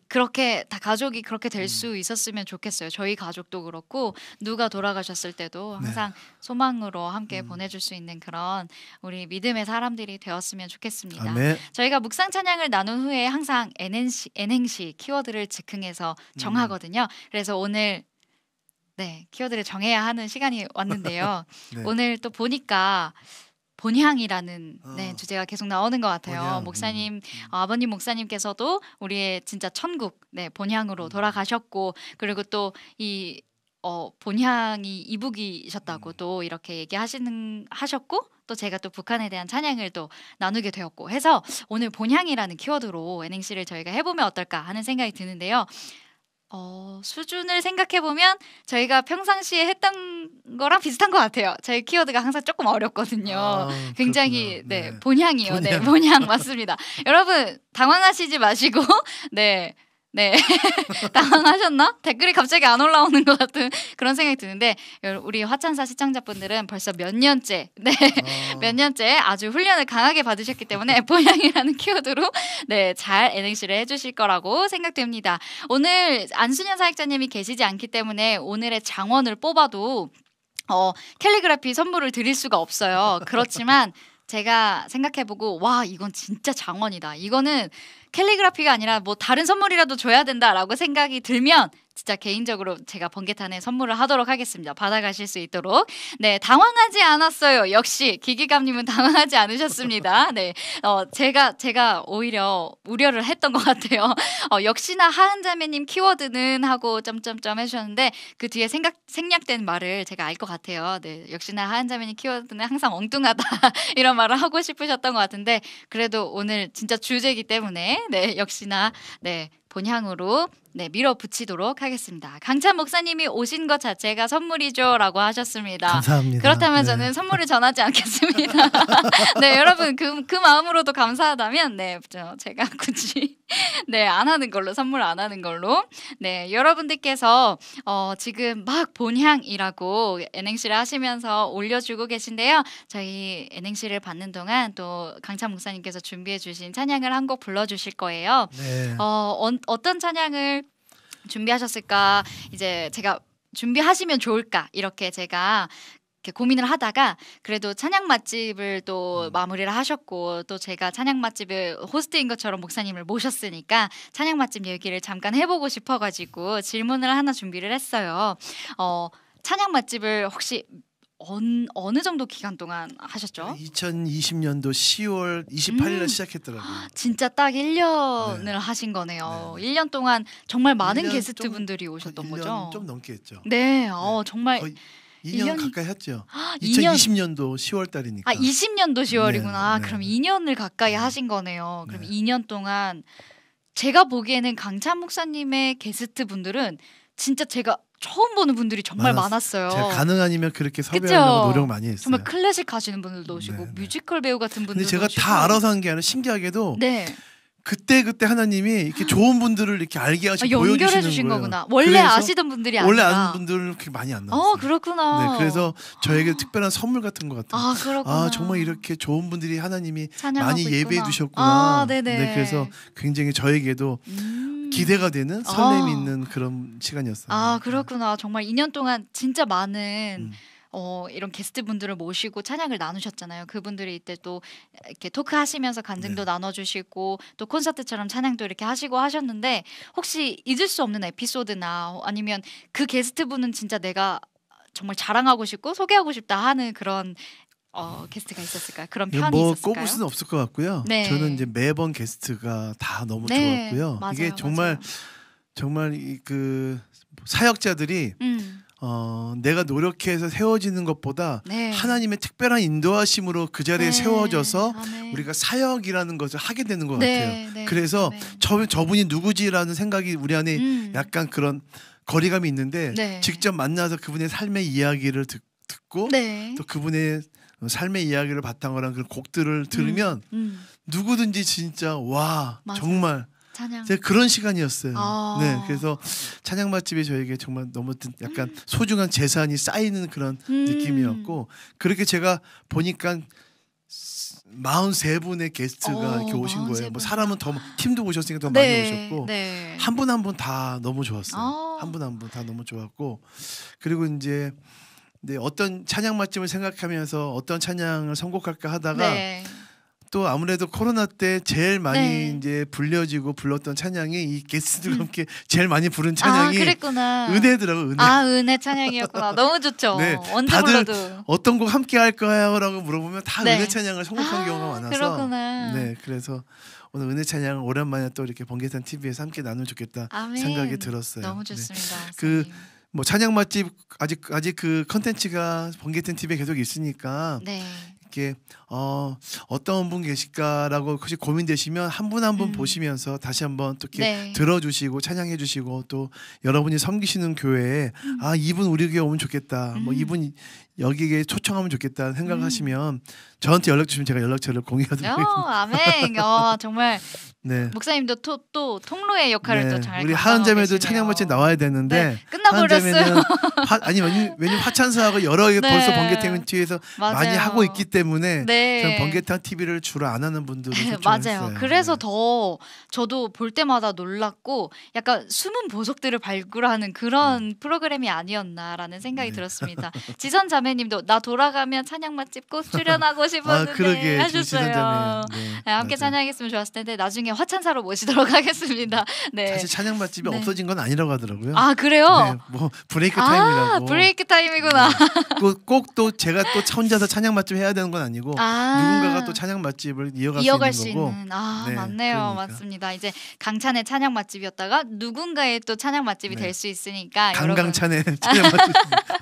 그렇게 다 가족이 그렇게 될 수 있었으면 좋겠어요. 저희 가족도 그렇고 누가 돌아가셨을 때도 네. 항상 소망으로 함께 음. 보내줄 수 있는 그런 우리 믿음의 사람들이 되었으면 좋겠습니다. 아멘. 저희가 묵상 찬양을 나눈 후에 항상 엔행시, 엔행시 키워드를 즉흥해서 정하거든요. 그래서 오늘 네 키워드를 정해야 하는 시간이 왔는데요. 네. 오늘 또 보니까 본향이라는 어. 네, 주제가 계속 나오는 것 같아요. 본향, 목사님, 음. 어, 아버님 목사님께서도 우리의 진짜 천국, 네, 본향으로 음. 돌아가셨고, 그리고 또 이 어, 본향이 이북이셨다고 음. 또 이렇게 얘기하시는 하셨고, 또 제가 또 북한에 대한 찬양을 또 나누게 되었고 해서 오늘 본향이라는 키워드로 엔행시를 저희가 해보면 어떨까 하는 생각이 드는데요. 어, 수준을 생각해 보면 저희가 평상시에 했던 거랑 비슷한 것 같아요. 저희 키워드가 항상 조금 어렵거든요. 아, 굉장히 그렇구나. 네, 네. 본향이요. 네, 본향. 본향 맞습니다. 여러분 당황하시지 마시고 네. 네. 당황하셨나? 댓글이 갑자기 안 올라오는 것 같은 그런 생각이 드는데 여러- 우리 화찬사 시청자분들은 벌써 몇 년째 네. 어. 몇 년째 아주 훈련을 강하게 받으셨기 때문에 본향이라는 키워드로 네, 잘 엔행시를 해주실 거라고 생각됩니다. 오늘 안순현 사역자님이 계시지 않기 때문에 오늘의 장원을 뽑아도 어, 캘리그라피 선물을 드릴 수가 없어요. 그렇지만 제가 생각해보고 와 이건 진짜 장원이다. 이거는 캘리그라피가 아니라 뭐 다른 선물이라도 줘야 된다라고 생각이 들면 진짜 개인적으로 제가 번개탄에 선물을 하도록 하겠습니다. 받아가실 수 있도록. 네, 당황하지 않았어요. 역시 기기감님은 당황하지 않으셨습니다. 네, 어, 제가 제가 오히려 우려를 했던 것 같아요. 어, 역시나 하은자매님 키워드는 하고 점점점 해주셨는데 그 뒤에 생각 생략된 말을 제가 알 것 같아요. 네, 역시나 하은자매님 키워드는 항상 엉뚱하다 이런 말을 하고 싶으셨던 것 같은데 그래도 오늘 진짜 주제이기 때문에 네, 역시나 네. 본향으로 네, 밀어붙이도록 하겠습니다. 강찬 목사님이 오신 것 자체가 선물이죠라고 하셨습니다. 감사합니다. 그렇다면 네. 저는 선물을 전하지 않겠습니다. 네, 여러분 그, 그 마음으로도 감사하다면 네, 저, 제가 굳이 네, 안 하는 걸로 선물 안 하는 걸로 네, 여러분들께서 어, 지금 막 본향이라고 엔행시를 하시면서 올려주고 계신데요. 저희 엔행시를 받는 동안 또 강찬 목사님께서 준비해 주신 찬양을 한 곡 불러주실 거예요. 네. 어, 어, 어떤 찬양을 준비하셨을까? 이제 제가 준비하시면 좋을까 이렇게 제가 이렇게 고민을 하다가 그래도 찬양 맛집을 또 음. 마무리를 하셨고 또 제가 찬양 맛집의 호스트인 것처럼 목사님을 모셨으니까 찬양 맛집 얘기를 잠깐 해보고 싶어가지고 질문을 하나 준비를 했어요. 어, 찬양 맛집을 혹시 언, 어느 정도 기간 동안 하셨죠? 이천이십 년도 시월 이십팔일 날 음. 시작했더라고요. 진짜 딱 일 년을 네. 하신 거네요. 네. 일 년 동안 정말 많은 일 년 게스트 좀- 분들이 오셨던 일 년 거죠? 좀 넘게 했죠. 네, 어, 정말 거의 이 일 년 년이- 가까이 했죠. 이 년 이천이십 년도 시월 달이니까. 아 이십 년도 시월이구나. 네, 네. 그럼 이 년을 가까이 네. 하신 거네요. 그럼 네. 이 년 동안 제가 보기에는 강찬 목사님의 게스트 분들은 진짜 제가 처음 보는 분들이 정말 많았- 많았어요. 제가 가능 아니면 그렇게 섭외하려고 그쵸? 노력 많이 했어요. 정말 클래식 하시는 분들도 오시고 네, 네. 뮤지컬 배우 같은 분들도 근데 제가 오시고. 다 알아서 한 게 아니라 신기하게도 네. 그때 그때 하나님이 이렇게 좋은 분들을 이렇게 알게 아, 하시고 연결해 보여주시는 주신 거예요. 거구나. 원래 그래서 아시던 분들이 아니라. 원래 아는 분들은 그렇게 많이 안 나왔어요. 어, 그렇구나. 네, 그래서 저에게 특별한 선물 같은 것 같아요. 아, 그렇구나. 아 정말 이렇게 좋은 분들이 하나님이 찬양하고 많이 예배해 있구나. 주셨구나. 아, 네네. 네, 그래서 굉장히 저에게도 음. 기대가 되는 설렘이 아. 있는 그런 시간이었어요. 아, 그렇구나. 정말 이 년 동안 진짜 많은 음. 어, 이런 게스트 분들을 모시고 찬양을 나누셨잖아요. 그분들이 이때 또 이렇게 토크하시면서 간증도 네. 나눠주시고 또 콘서트처럼 찬양도 이렇게 하시고 하셨는데 혹시 잊을 수 없는 에피소드나 아니면 그 게스트 분은 진짜 내가 정말 자랑하고 싶고 소개하고 싶다 하는 그런 어, 게스트가 있었을까요? 그런 편이 뭐 있었을까요? 꼽을 수는 없을 것 같고요. 네. 저는 이제 매번 게스트가 다 너무 네, 좋았고요. 맞아요, 이게 정말 맞아요. 정말 이 그 사역자들이 음, 어, 내가 노력해서 세워지는 것보다 네. 하나님의 특별한 인도하심으로 그 자리에 네. 세워져서 아멘. 우리가 사역이라는 것을 하게 되는 것 네, 같아요. 네. 그래서 아멘. 저 저분이 누구지라는 생각이 우리 안에 음. 약간 그런 거리감이 있는데 네. 직접 만나서 그분의 삶의 이야기를 듣, 듣고 네. 또 그분의 삶의 이야기를 바탕으로 한 그런 곡들을 들으면 음, 음. 누구든지 진짜 와 맞아요. 정말 찬양. 제가 그런 시간이었어요. 아. 네, 그래서 찬양 맛집이 저에게 정말 너무 약간 소중한 재산이 쌓이는 그런 음. 느낌이었고 그렇게 제가 보니까 마흔세 분의 게스트가 어, 이렇게 오신 마흔세 거예요. 뭐 분. 사람은 더 팀도 오셨으니까 더 네, 많이 오셨고 네. 한 분 한 분 다 너무 좋았어요. 아. 한 분 한 분 다 너무 좋았고 그리고 이제 네, 어떤 찬양 맛집을 생각하면서 어떤 찬양을 선곡할까 하다가 네. 또 아무래도 코로나 때 제일 많이 네. 이제 불려지고 불렀던 찬양이 이 게스트들과 함께 제일 많이 부른 아, 찬양이 그랬구나. 은혜더라고 은혜. 아, 은혜 찬양이었구나. 너무 좋죠. 네, 언제 다들 불러도. 어떤 곡 함께 할까요?라고 물어보면 다 네. 은혜 찬양을 선곡한 아, 경우가 많아서 그렇구나. 네, 그래서 오늘 은혜 찬양 오랜만에 또 이렇게 번개탄 티비에서 함께 나누면 좋겠다 아멘. 생각이 들었어요. 너무 네. 좋습니다. 그 목사님. 뭐 찬양 맛집 아직 아직 그 컨텐츠가 번개탄 티비에 계속 있으니까 네. 이렇게 어 어떤 분 계실까라고 혹시 고민되시면 한 분 한 분 음. 보시면서 다시 한번 또 이렇게 네. 들어주시고 찬양해주시고 또 여러분이 섬기시는 교회에 아 이분 우리 교회 오면 좋겠다 뭐 음. 이분 여기에 초청하면 좋겠다 생각하시면 저한테 연락 주시면 제가 연락처를 어, 공유하도록 아멘. 어, 정말 네. 목사님도 또, 또 통로의 역할을 네. 또 잘 우리 감당하고 하은자매도 계시네요. 찬양 맛집 나와야 되는데 네, 끝나버렸어요. 하은자매는 화, 아니 왜냐면 왜냐면 화찬사하고 여러 개 네. 벌써 번개탕 티비에서 맞아요. 많이 하고 있기 때문에 네. 저는 번개탕 티비를 주로 안 하는 분들을 맞아요. 초청했어요. 그래서 네. 더 저도 볼 때마다 놀랐고 약간 숨은 보석들을 발굴하는 그런 프로그램이 아니었나라는 생각이 네. 들었습니다. 지선 자매님도 나 돌아가면 찬양 맛집 꼭 출연하고 아 싶었는데 그러게 하셨어요. 지선자매 네, 네, 함께 맞아요. 찬양했으면 좋았을 텐데 나중에 화찬사로 모시도록 하겠습니다. 네. 사실 찬양 맛집이 네. 없어진 건 아니라고 하더라고요. 아 그래요? 네, 뭐 브레이크 아 타임이라고. 브레이크 타임이구나. 꼭 또 제가 또 혼자서 찬양 맛집 해야 되는 건 아니고 아. 누군가가 또 찬양 맛집을 이어갈, 이어갈 수 수 있는 거고. 있는 아 네, 맞네요 그러니까. 맞습니다 이제 강찬의 찬양 맛집이었다가 누군가의 또 찬양 맛집이 네. 될 수 있으니까 여러분 강강찬의 찬양 맛집.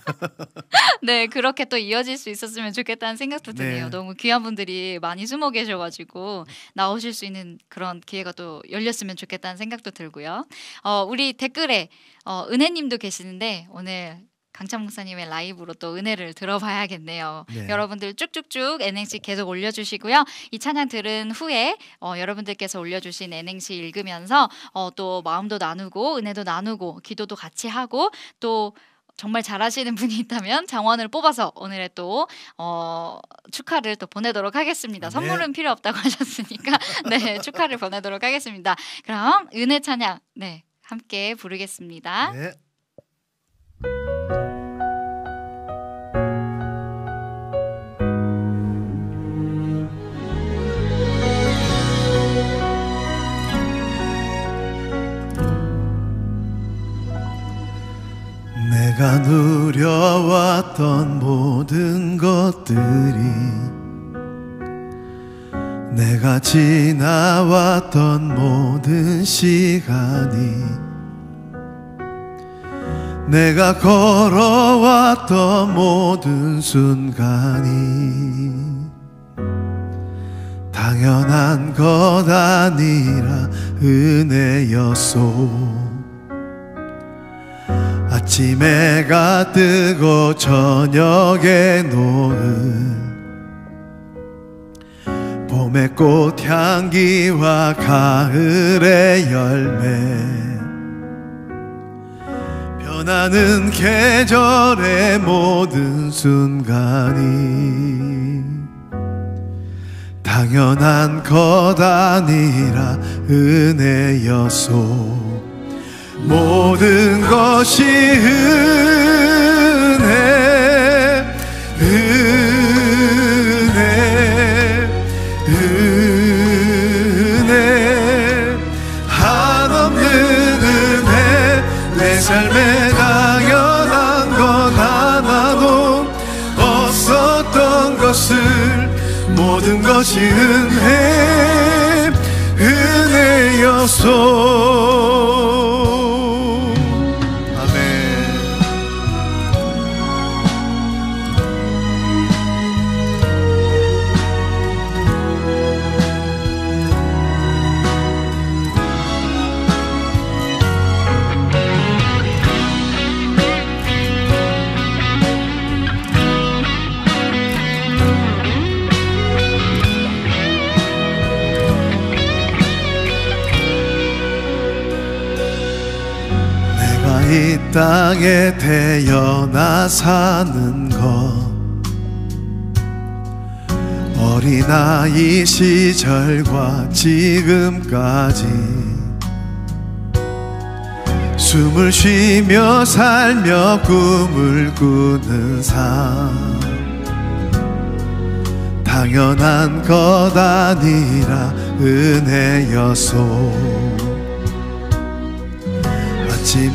네 그렇게 또 이어질 수 있었으면 좋겠다는 생각도 드네요. 네. 너무 귀한 분들이 많이 숨어 계셔가지고 나오실 수 있는 그런 기회가 또 열렸으면 좋겠다는 생각도 들고요. 어, 우리 댓글에 어, 은혜님도 계시는데 오늘 강찬 목사님의 라이브로 또 은혜를 들어봐야겠네요. 네. 여러분들 쭉쭉쭉 엔행씨 계속 올려주시고요. 이 찬양 들은 후에 어, 여러분들께서 올려주신 엔행씨 읽으면서 어, 또 마음도 나누고 은혜도 나누고 기도도 같이 하고 또 정말 잘하시는 분이 있다면 장원을 뽑아서 오늘의 또 어, 축하를 또 보내도록 하겠습니다. 네. 선물은 필요 없다고 하셨으니까 네 축하를 보내도록 하겠습니다. 그럼 은혜 찬양 네 함께 부르겠습니다. 네. 내가 누려왔던 모든 것들이, 내가 지나왔던 모든 시간이, 내가 걸어왔던 모든 순간이 당연한 것 아니라 은혜였소. 아침 해가 뜨고 저녁에 노을, 봄의 꽃향기와 가을의 열매, 변하는 계절의 모든 순간이 당연한 것 아니라 은혜였소. 모든 것이 은혜, 은혜, 은혜, 한없는 은혜. 내 삶에 당연한 것 하나도 없었던 것을, 모든 것이 은혜, 은혜였소. 이 땅에 태어나 사는 것, 어린아이 시절과 지금까지 숨을 쉬며 살며 꿈을 꾸는 삶, 당연한 것 아니라 은혜였소. 아침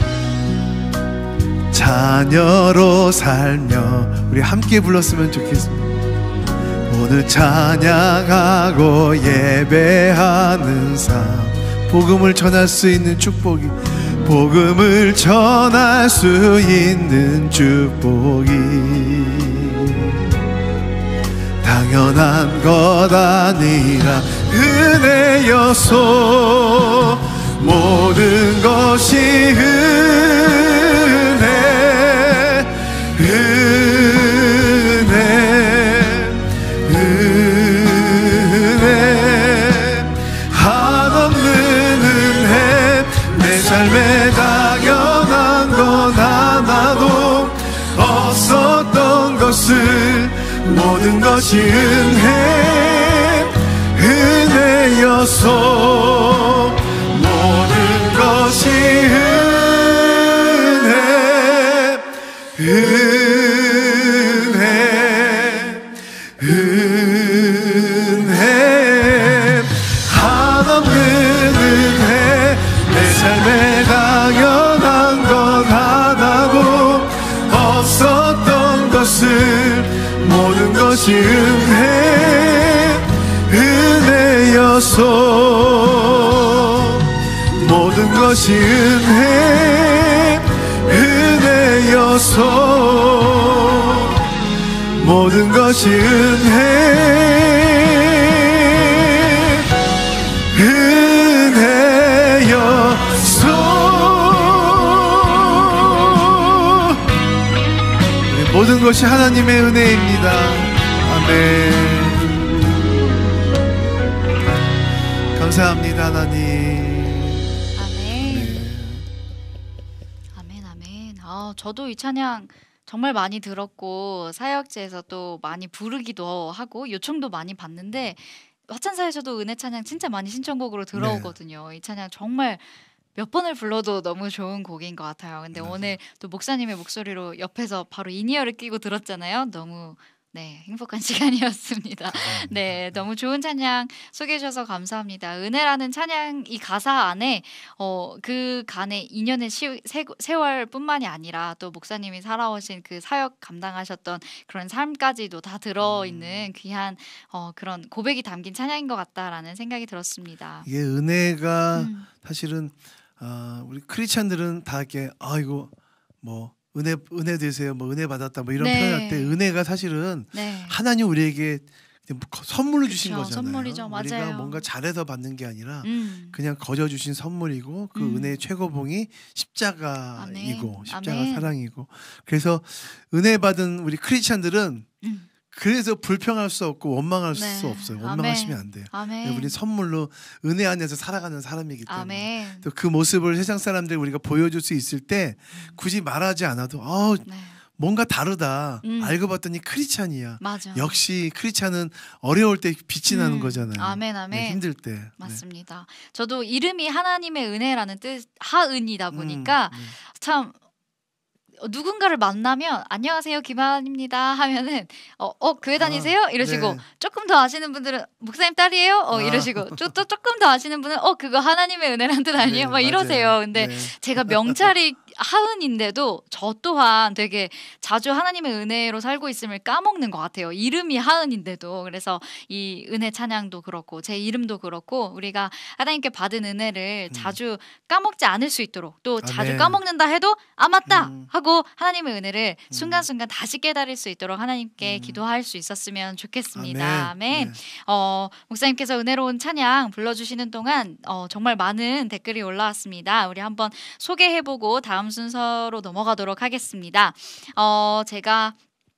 자녀로 살며, 우리 함께 불렀으면 좋겠습니다. 오늘 찬양하고 예배하는 삶, 복음을 전할 수 있는 축복이, 복음을 전할 수 있는 축복이 당연한 것 아니라 은혜였소. 모든 것이 은혜, 은혜, 은혜, 한없는 은혜. 내 삶에 당연한 것 하나도 없었던 것을, 모든 것이 은혜, 은혜였소. 모든 것이 은혜, 은혜, 은혜, 한없는 은혜. 내 삶에 당연한 것 하나도 없었던 것을, 모든 것이 은혜, 은혜였소. 모든 것이 은혜, 은혜였소. 모든 것이 은혜, 은혜였소. 모든 것이 하나님의 은혜입니다. 아멘. 감사합니다 하나님. 아멘, 아멘. 아, 저도 이 찬양 정말 많이 들었고 사역지에서 또 많이 부르기도 하고 요청도 많이 받는데, 화찬사에서도 은혜 찬양 진짜 많이 신청곡으로 들어오거든요. 네. 이 찬양 정말 몇 번을 불러도 너무 좋은 곡인 것 같아요. 근데 맞아요. 오늘 또 목사님의 목소리로 옆에서 바로 인이어를 끼고 들었잖아요. 너무 네, 행복한 시간이었습니다. 네, 너무 좋은 찬양 소개해 주셔서 감사합니다. 은혜라는 찬양 이 가사 안에 어, 그 간의 인연의 시, 세, 세월뿐만이 아니라 또 목사님이 살아오신 그 사역 감당하셨던 그런 삶까지도 다 들어있는 귀한 어, 그런 고백이 담긴 찬양인 것 같다라는 생각이 들었습니다. 이게 은혜가 음. 사실은 어, 우리 크리스찬들은 다 이렇게 아이고 뭐 은혜 은혜 되세요, 뭐 은혜 받았다, 뭐 이런 네. 표현할 때 은혜가 사실은 네. 하나님 우리에게 그냥 선물로 주신 그렇죠. 거잖아요. 선물이죠. 우리가 맞아요. 뭔가 잘해서 받는 게 아니라 음. 그냥 거저 주신 선물이고 그 음. 은혜의 최고봉이 십자가이고 아멘. 십자가 아멘. 사랑이고 그래서 은혜 받은 우리 크리스찬들은 음. 그래서 불평할 수 없고 원망할 네. 수 없어요. 아멘. 원망하시면 안 돼요. 아멘. 우리 선물로 은혜 안에서 살아가는 사람이기 때문에 아멘. 또 그 모습을 세상 사람들 우리가 보여줄 수 있을 때 굳이 말하지 않아도 어, 네. 뭔가 다르다. 음. 알고 봤더니 크리스찬이야. 맞아. 역시 크리스찬은 어려울 때 빛이 나는 음. 거잖아요. 아멘, 아멘. 네, 힘들 때. 네. 맞습니다. 저도 이름이 하나님의 은혜라는 뜻 하은이다 보니까 음, 네. 참 어, 누군가를 만나면 안녕하세요 김하은입니다 하면은 어, 어 교회 다니세요? 이러시고 네. 조금 더 아시는 분들은 목사님 딸이에요? 어 아. 이러시고 또, 또 조금 더 아시는 분은 어 그거 하나님의 은혜란 뜻 아니에요? 네, 막 이러세요. 맞아요. 근데 네. 제가 명찰이 하은인데도 저 또한 되게 자주 하나님의 은혜로 살고 있음을 까먹는 것 같아요. 이름이 하은인데도. 그래서 이 은혜 찬양도 그렇고 제 이름도 그렇고 우리가 하나님께 받은 은혜를 음. 자주 까먹지 않을 수 있도록 또 자주 아멘. 까먹는다 해도 아 맞다 음. 하고 하나님의 은혜를 순간순간 다시 깨달을 수 있도록 하나님께 음. 기도할 수 있었으면 좋겠습니다. 아멘. 네. 어, 목사님께서 은혜로운 찬양 불러주시는 동안 어, 정말 많은 댓글이 올라왔습니다. 우리 한번 소개해보고 다음 순서로 넘어가도록 하겠습니다. 어, 제가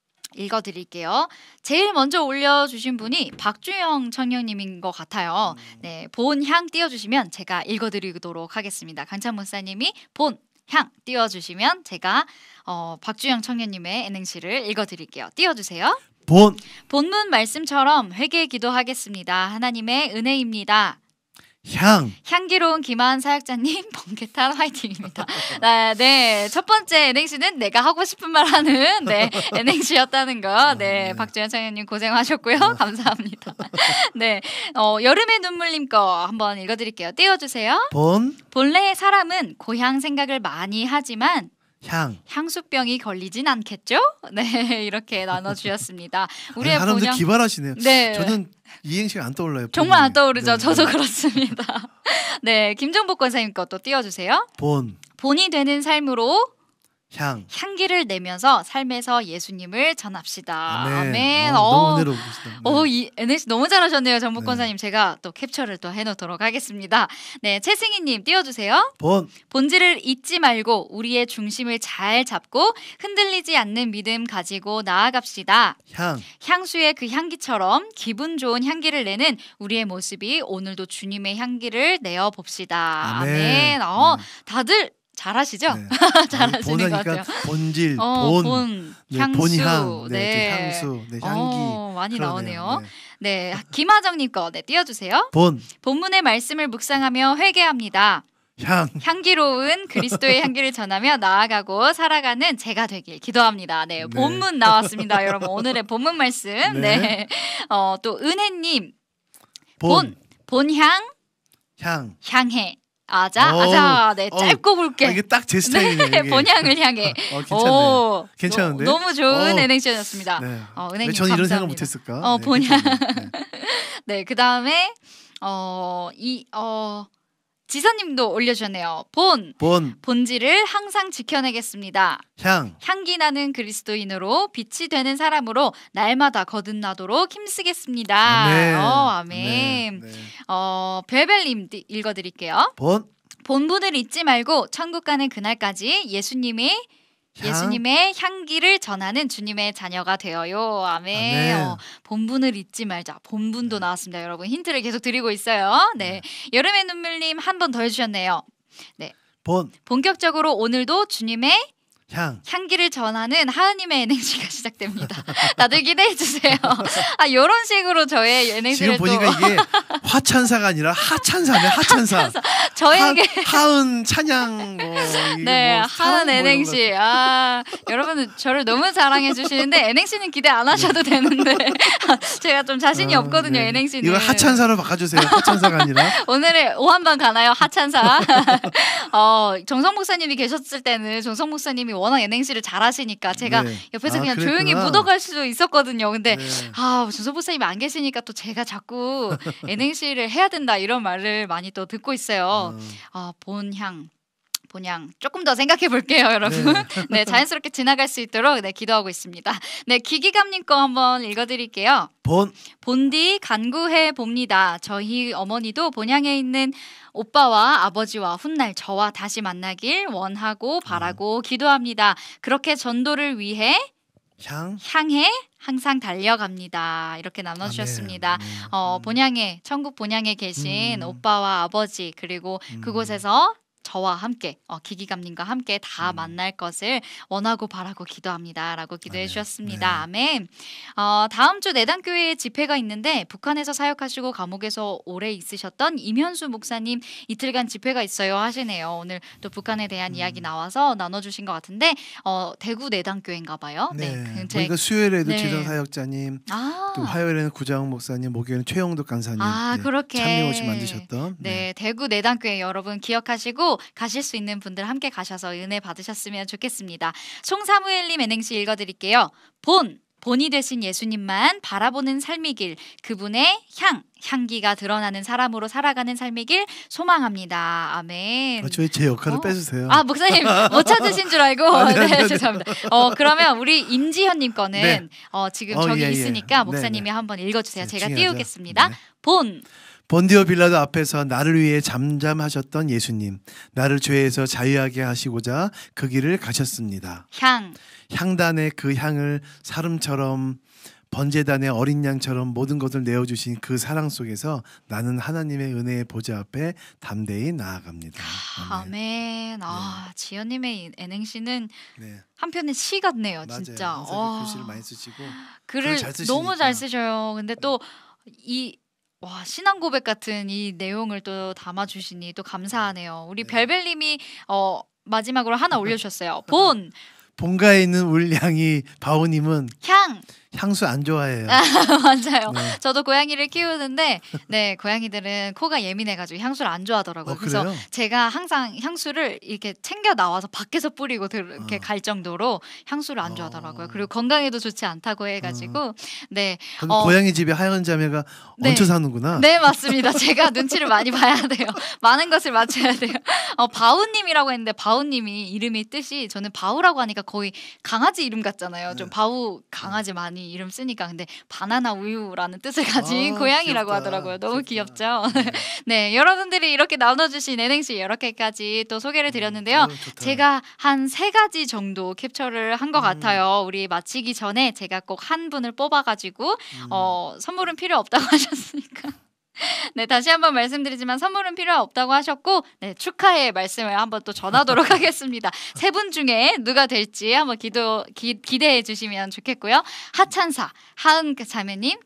읽어드릴게요. 제일 먼저 올려주신 분이 박주영 청년님인 것 같아요. 네, 본향 띄워주시면 제가 읽어드리도록 하겠습니다. 강찬 목사님이 본향 띄워주시면 제가 어, 박주영 청년님의 N행시를 읽어드릴게요. 띄워주세요. 본 본문 말씀처럼 회개 기도하겠습니다. 하나님의 은혜입니다. 향. 향기로운 김하은 사역자님 번개탄 화이팅입니다. 네, 네, 첫 번째 N행시는 내가 하고 싶은 말 하는 네, N행시였다는 거. 네, 네. 박주현 청년님 고생하셨고요. 감사합니다. 네, 어, 여름의 눈물님 거 한번 읽어드릴게요. 띄워주세요. 본 본래 사람은 고향 생각을 많이 하지만 향. 향수병이 걸리진 않겠죠? 네, 이렇게 나눠주셨습니다. 우리의 사람들 본향 기발하시네요. 네. 저는 이행시가 안 떠올라요. 정말 안 본향이. 떠오르죠. 네, 저도 네. 그렇습니다. 네, 김정복 권사님 것도 띄워주세요. 본 본이 되는 삶으로 향. 향기를 내면서 삶에서 예수님을 전합시다. 아멘. 아멘. 어, 어, 너무 은혜로우시다. 네. 어, 이 엔엑스 너무 잘하셨네요, 정복 네. 권사님. 제가 또 캡처를 또 해놓도록 하겠습니다. 네, 최승희님 띄워주세요. 본 본질을 잊지 말고 우리의 중심을 잘 잡고 흔들리지 않는 믿음 가지고 나아갑시다. 향. 향수의 그 향기처럼 기분 좋은 향기를 내는 우리의 모습이 오늘도 주님의 향기를 내어 봅시다. 아멘. 아멘. 어, 네. 다들 잘하시죠? 네. 잘하시는 것 본하니까 같아요. 본질, 어, 본, 본, 네, 향수, 본향, 네, 네. 또 향수, 네, 향기. 어, 많이 그러네요. 나오네요. 네. 네, 김하정님 거, 네, 띄워주세요. 본, 본문의 말씀을 묵상하며 회개합니다. 향. 향기로운 그리스도의 향기를 전하며 나아가고 살아가는 제가 되길 기도합니다. 네, 네. 본문 나왔습니다, 여러분. 오늘의 본문 말씀. 네, 네. 어, 또 은혜님 본, 본, 본향 향. 향해. 아자, 어우, 아자, 네, 어우, 짧고 굵게. 아, 이게 딱 제 스타일이네요. 네, 이게. 본향을 향해. 어, 괜찮네. 오, 괜찮은데? 너, 너무 좋은 어. N행시였습니다. 네. 어, 왜 은행님 저는 이런 생각 감사합니다. 못했을까? 어, 네, 본향. 괜찮네요. 네. 네, 그 다음에 어, 이 어, 지선님도 올려주셨네요. 본 본, 본질을 항상 지켜내겠습니다. 향. 향기 나는 그리스도인으로 빛이 되는 사람으로 날마다 거듭나도록 힘쓰겠습니다. 아멘. 어, 아멘. 네, 네. 어, 별별님 띠- 읽어드릴게요. 본, 본분을 잊지 말고 천국 가는 그날까지 예수님의 향. 예수님의 향기를 전하는 주님의 자녀가 되어요. 아멘. 아멘. 어, 본분을 잊지 말자. 본분도 나왔습니다, 여러분. 힌트를 계속 드리고 있어요. 네, 여름의 눈물님 한 번 더 해주셨네요. 본, 본격적으로 오늘도 주님의 향. 향기를 전하는 하은님의 N행시가 시작됩니다. 다들 기대해 주세요. 아, 이런 식으로 저의 N행시를 지금 또 보니까 이게 화찬사가 아니라 하찬사네, 하찬사. 저에게 하, 하은 찬양 뭐 이게 네, 뭐 사랑 하은 뭐 이런 N행시. 아, 여러분은 저를 너무 사랑해 주시는데 N행시는 기대 안 하셔도 되는데 제가 좀 자신이 아, 없거든요. 네. N행시는. 이거 하찬사로 바꿔주세요. 하찬사가 아니라. 오늘의 오한방 가나요? 하찬사. 어, 정성 목사님이 계셨을 때는 정성 목사님이 워낙 N행시를 잘하시니까 제가 네. 옆에서 아, 그냥 그랬구나. 조용히 묻어갈 수도 있었거든요. 근데 네. 아, 정성 목사님이 안 계시니까 또 제가 자꾸 N행시를 해야 된다 이런 말을 많이 또 듣고 있어요. 어. 아, 본향. 본향 조금 더 생각해 볼게요, 여러분. 네. 네, 자연스럽게 지나갈 수 있도록 네, 기도하고 있습니다. 네, 기기감님 거 한번 읽어드릴게요. 본 본디 간구해 봅니다. 저희 어머니도 본향에 있는 오빠와 아버지와 훗날 저와 다시 만나길 원하고 바라고 기도합니다. 그렇게 전도를 위해 향. 향해 항상 달려갑니다. 이렇게 나눠주셨습니다. 아멘. 어, 음. 본향에 천국 본향에 계신 음. 오빠와 아버지 그리고 음. 그곳에서 저와 함께 어, 기기감님과 함께 다 음. 만날 것을 원하고 바라고 기도합니다라고 기도해 아멘. 주셨습니다. 네. 아멘. 어, 다음 주 내단교회 집회가 있는데 북한에서 사역하시고 감옥에서 오래 있으셨던 임현수 목사님 이틀간 집회가 있어요 하시네요. 오늘 또 북한에 대한 음. 이야기 나와서 나눠주신 것 같은데 어, 대구 내단교회인가 봐요. 네. 그 제- 그러니까 수요일에도 네. 지성 사역자님, 아, 또 화요일에는 구자홍 목사님, 목요일은 최영덕 간사님. 아, 네. 그렇게. 찬미옷이 만드셨던. 네, 대구 내단교회 여러분 기억하시고 가실 수 있는 분들 함께 가셔서 은혜 받으셨으면 좋겠습니다. 송사무엘님 N행시 읽어드릴게요. 본, 본이 되신 예수님만 바라보는 삶의 길, 그분의 향, 향기가 드러나는 사람으로 살아가는 삶의 길 소망합니다. 아멘. 아, 저희 제 역할을 어. 빼주세요. 아, 목사님 못 찾으신 줄 알고. 아니, 아니, 네, 아니. 죄송합니다. 어, 그러면 우리 임지현님 거는 네. 어, 지금 어, 저기 예, 예. 있으니까 네, 목사님이 네. 한번 읽어주세요. 네, 제가 중요하죠. 띄우겠습니다. 네. 본, 본디오 빌라도 앞에서 나를 위해 잠잠하셨던 예수님, 나를 죄에서 자유하게 하시고자 그 길을 가셨습니다. 향, 향단의 그 향을 사름처럼 번제단의 어린 양처럼 모든 것을 내어주신 그 사랑 속에서 나는 하나님의 은혜의 보좌 앞에 담대히 나아갑니다. 아멘. 아멘. 아, 지연님의 N행시는 네, 한편의 시 같네요, 맞아요. 진짜. 항상 와, 글씨를 많이 쓰시고 글을 글을 잘 쓰시니까. 너무 잘 쓰셔요. 근데 또 이 와, 신앙 고백 같은 이 내용을 또 담아주시니 또 감사하네요. 우리 네. 별별님이 어 마지막으로 하나 올려주셨어요. 본, 본가에 있는 울량이 바오님은 향. 향수 안 좋아해요. 맞아요. 네. 저도 고양이를 키우는데 네 고양이들은 코가 예민해가지고 향수를 안 좋아하더라고요. 어, 그래서 그래요? 제가 항상 향수를 이렇게 챙겨 나와서 밖에서 뿌리고 들- 이렇게 어. 갈 정도로 향수를 안 좋아하더라고요. 어. 그리고 건강에도 좋지 않다고 해가지고 네, 그럼 어. 고양이 집에 하얀 자매가 네. 얹혀 사는구나. 네 맞습니다. 제가 눈치를 많이 봐야 돼요. 많은 것을 맞춰야 돼요. 어, 바우님이라고 했는데 바우님이 이름이 뜻이 저는 바우라고 하니까 거의 강아지 이름 같잖아요. 좀 네. 바우 강아지 많이 이름 쓰니까 근데 바나나 우유라는 뜻을 가진 아, 고양이라고 귀엽다. 하더라고요. 너무 귀엽다. 귀엽죠. 네. 네 여러분들이 이렇게 나눠주신 N행시 여러 개까지 또 소개를 드렸는데요. 어, 좋다. 제가 한 세 가지 정도 캡처를 한 것 음. 같아요. 우리 마치기 전에 제가 꼭 한 분을 뽑아가지고 음. 어, 선물은 필요 없다고 하셨으니까. 네, 다시 한번 말씀드리지만 선물은 필요 없다고 하셨고 네, 축하의 말씀을 한번 또 전하도록 하겠습니다. 세 분 중에 누가 될지 한번 기도 기, 기대해 주시면 좋겠고요. 하찬사, 하은 자매님,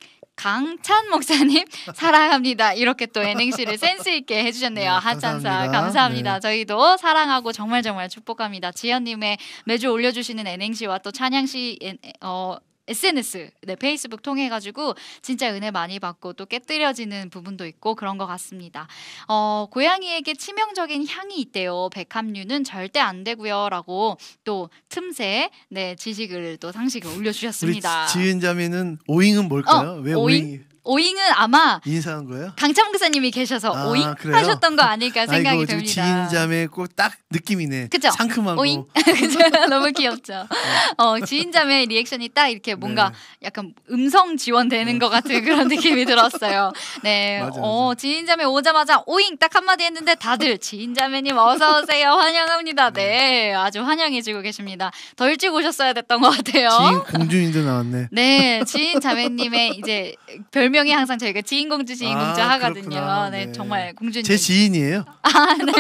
강찬 목사님 사랑합니다. 이렇게 또 N행시를 센스 있게 해주셨네요. 네, 하찬사 감사합니다. 감사합니다. 네. 저희도 사랑하고 정말 정말 축복합니다. 지연님의 매주 올려주시는 N행시와 또 찬양시 엔- 어, 에스엔에스, 네, 페이스북 통해 가지고 진짜 은혜 많이 받고 또 깨뜨려지는 부분도 있고 그런 것 같습니다. 어, 고양이에게 치명적인 향이 있대요. 백합류는 절대 안 되고요라고 또 틈새 네 지식을 또 상식을 우리 올려주셨습니다. 지은 자매는 오잉은 뭘까요? 어, 왜 오잉? 오잉? 오잉은 아마 인사한 거예요? 강창 목사님이 계셔서 아, 오잉 그래요? 하셨던 거 아닐까 생각이 아이고, 듭니다. 지인 자매 꼭 딱 느낌이네. 그쵸? 상큼하고. 오잉? 그죠? 너무 귀엽죠. 어, 지인자매 리액션이 딱 이렇게 뭔가 네. 약간 음성 지원되는 것 같은 그런 느낌이 들었어요. 네, 맞아, 어, 지인자매 오자마자 오잉 딱 한마디 했는데 다들 지인자매님 어서 오세요 환영합니다. 네, 아주 환영해주고 계십니다. 더 일찍 오셨어야 됐던 것 같아요. 지인 공주님도 나왔네. 네, 지인 자매님의 이제 별명이 항상 저희가 지인 공주, 지인 아, 공주 하거든요. 그렇구나. 네, 네. 정말 공주님. 제 지인이에요. 아, 네.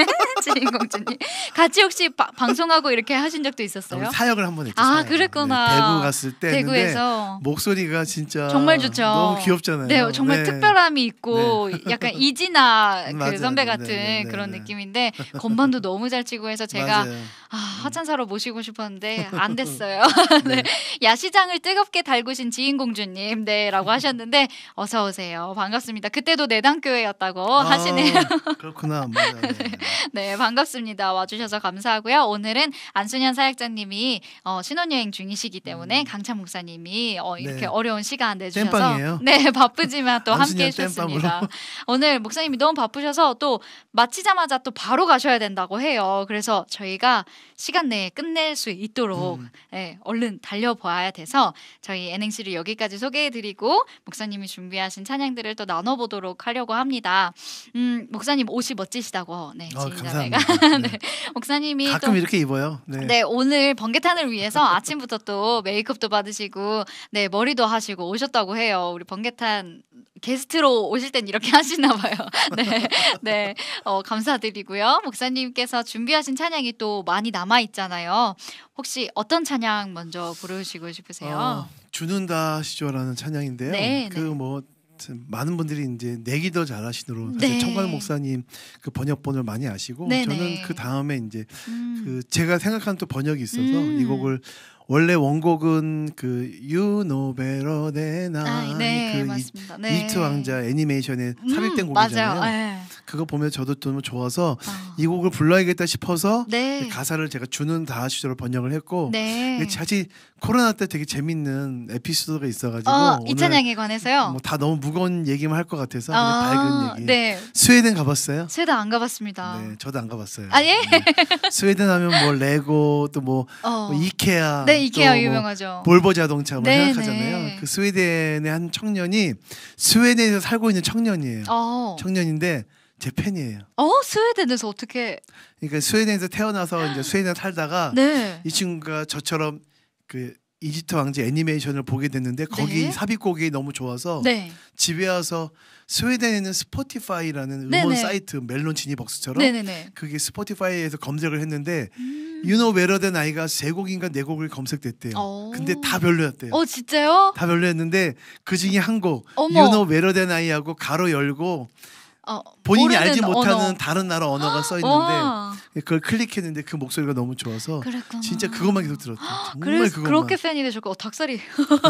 지인공주님. 같이 혹시 바, 방송하고 이렇게 하신 적도 있었어요? 사역을 한번 했죠. 아, 사역. 그랬구나. 네, 대구 갔을 때 대구에서 목소리가 진짜 정말 좋죠. 너무 귀엽잖아요. 네, 정말 네. 특별함이 있고 약간 이진아 그 맞아요. 선배 네, 같은 네, 네, 그런 네. 느낌인데 건반도 너무 잘 치고 해서 제가 맞아요. 아, 하찬사로 모시고 싶었는데 안 됐어요. 네. 야시장을 뜨겁게 달구신 지인공주님, 네라고 하셨는데 어서 오세요. 반갑습니다. 그때도 내당교회였다고 아, 하시네요. 그렇구나. 맞아요. 네. 네, 반갑습니다. 와주셔서 감사하고요. 오늘은 안순현 사역자님이 어, 신혼여행 중이시기 때문에 음. 강찬 목사님이 어, 이렇게 네. 어려운 시간 내주셔서 땜빵이에요? 네, 바쁘지만 또 함께 안순현 해주셨습니다. 땜빵으로. 오늘 목사님이 너무 바쁘셔서 또 마치자마자 또 바로 가셔야 된다고 해요. 그래서 저희가 시간 내에 끝낼 수 있도록 음. 네, 얼른 달려봐야 돼서 저희 엔행시를 여기까지 소개해드리고 목사님이 준비하신 찬양들을 또 나눠보도록 하려고 합니다. 음, 목사님 옷이 멋지시다고. 네, 어, 지인자매가. 감사합니다. 네. 목사님이 가끔 또 이렇게 입어요. 네. 네, 오늘 번개탄을 위해서 아침부터 또 메이크업도 받으시고 네, 머리도 하시고 오셨다고 해요. 우리 번개탄 게스트로 오실 땐 이렇게 하시나 봐요. 네. 네. 어, 감사드리고요. 목사님께서 준비하신 찬양이 또 많이 남아 있잖아요. 혹시 어떤 찬양 먼저 부르시고 싶으세요? 어, 주는 다 하시죠라는 찬양인데요. 네, 그 네. 뭐 많은 분들이 이제 내기 더 잘하시도록 네. 사실 청광 목사님 그 번역본을 많이 아시고 네, 저는 네. 그 다음에 이제 음. 그 제가 생각하는 또 번역이 있어서 음. 이 곡을 원래 원곡은 그 You Know Better Than I 아, 네, 그 맞습니다. 네. 이집트 왕자 애니메이션에 음, 삽입된 맞아요. 곡이잖아요. 네. 그거 보면 저도 너무 좋아서 아. 이 곡을 불러야겠다 싶어서 네. 가사를 제가 주는 다 하시도록 번역을 했고 네. 이게 사실 코로나 때 되게 재밌는 에피소드가 있어가지고 어, 이 오늘 찬양에 관해서요. 뭐 다 너무 무거운 얘기만 할 것 같아서 아, 그냥 밝은 얘기. 네. 스웨덴 가봤어요? 세다 안 가봤습니다. 네, 저도 안 가봤어요. 아, 예? 네. 스웨덴 하면 뭐 레고 또 뭐 어. 이케아, 네, 이케아 또 뭐 유명하죠. 볼보 자동차 뭐 네, 생각하잖아요. 네. 그 스웨덴의 한 청년이 스웨덴에서 살고 있는 청년이에요. 어. 청년인데 제 팬이에요. 어, 스웨덴에서 어떻게? 그러니까 스웨덴에서 태어나서 이제 스웨덴 살다가 네. 이 친구가 저처럼 그 이집트 왕자 애니메이션을 보게 됐는데 거기 네. 삽입곡이 너무 좋아서 네. 집에 와서 스웨덴에는 스포티파이라는 음원 네네. 사이트 멜론 지니벅스처럼 네네네. 그게 스포티파이에서 검색을 했는데 음. You Know Better Than I가 세 곡인가 네 곡을 검색됐대요. 오. 근데 다 별로였대요. 어, 진짜요? 다 별로였는데 그 중에 한 곡 어머. You Know Better Than I하고 가로 열고 어, 본인이 모르는 알지 못하는 언어. 다른 나라 언어가 써 있는데 와, 그걸 클릭했는데 그 목소리가 너무 좋아서 그랬구나. 진짜 그것만 계속 들었대요. 정말 그래서 그것만. 그렇게 팬이 되셨고 어, 닭살이.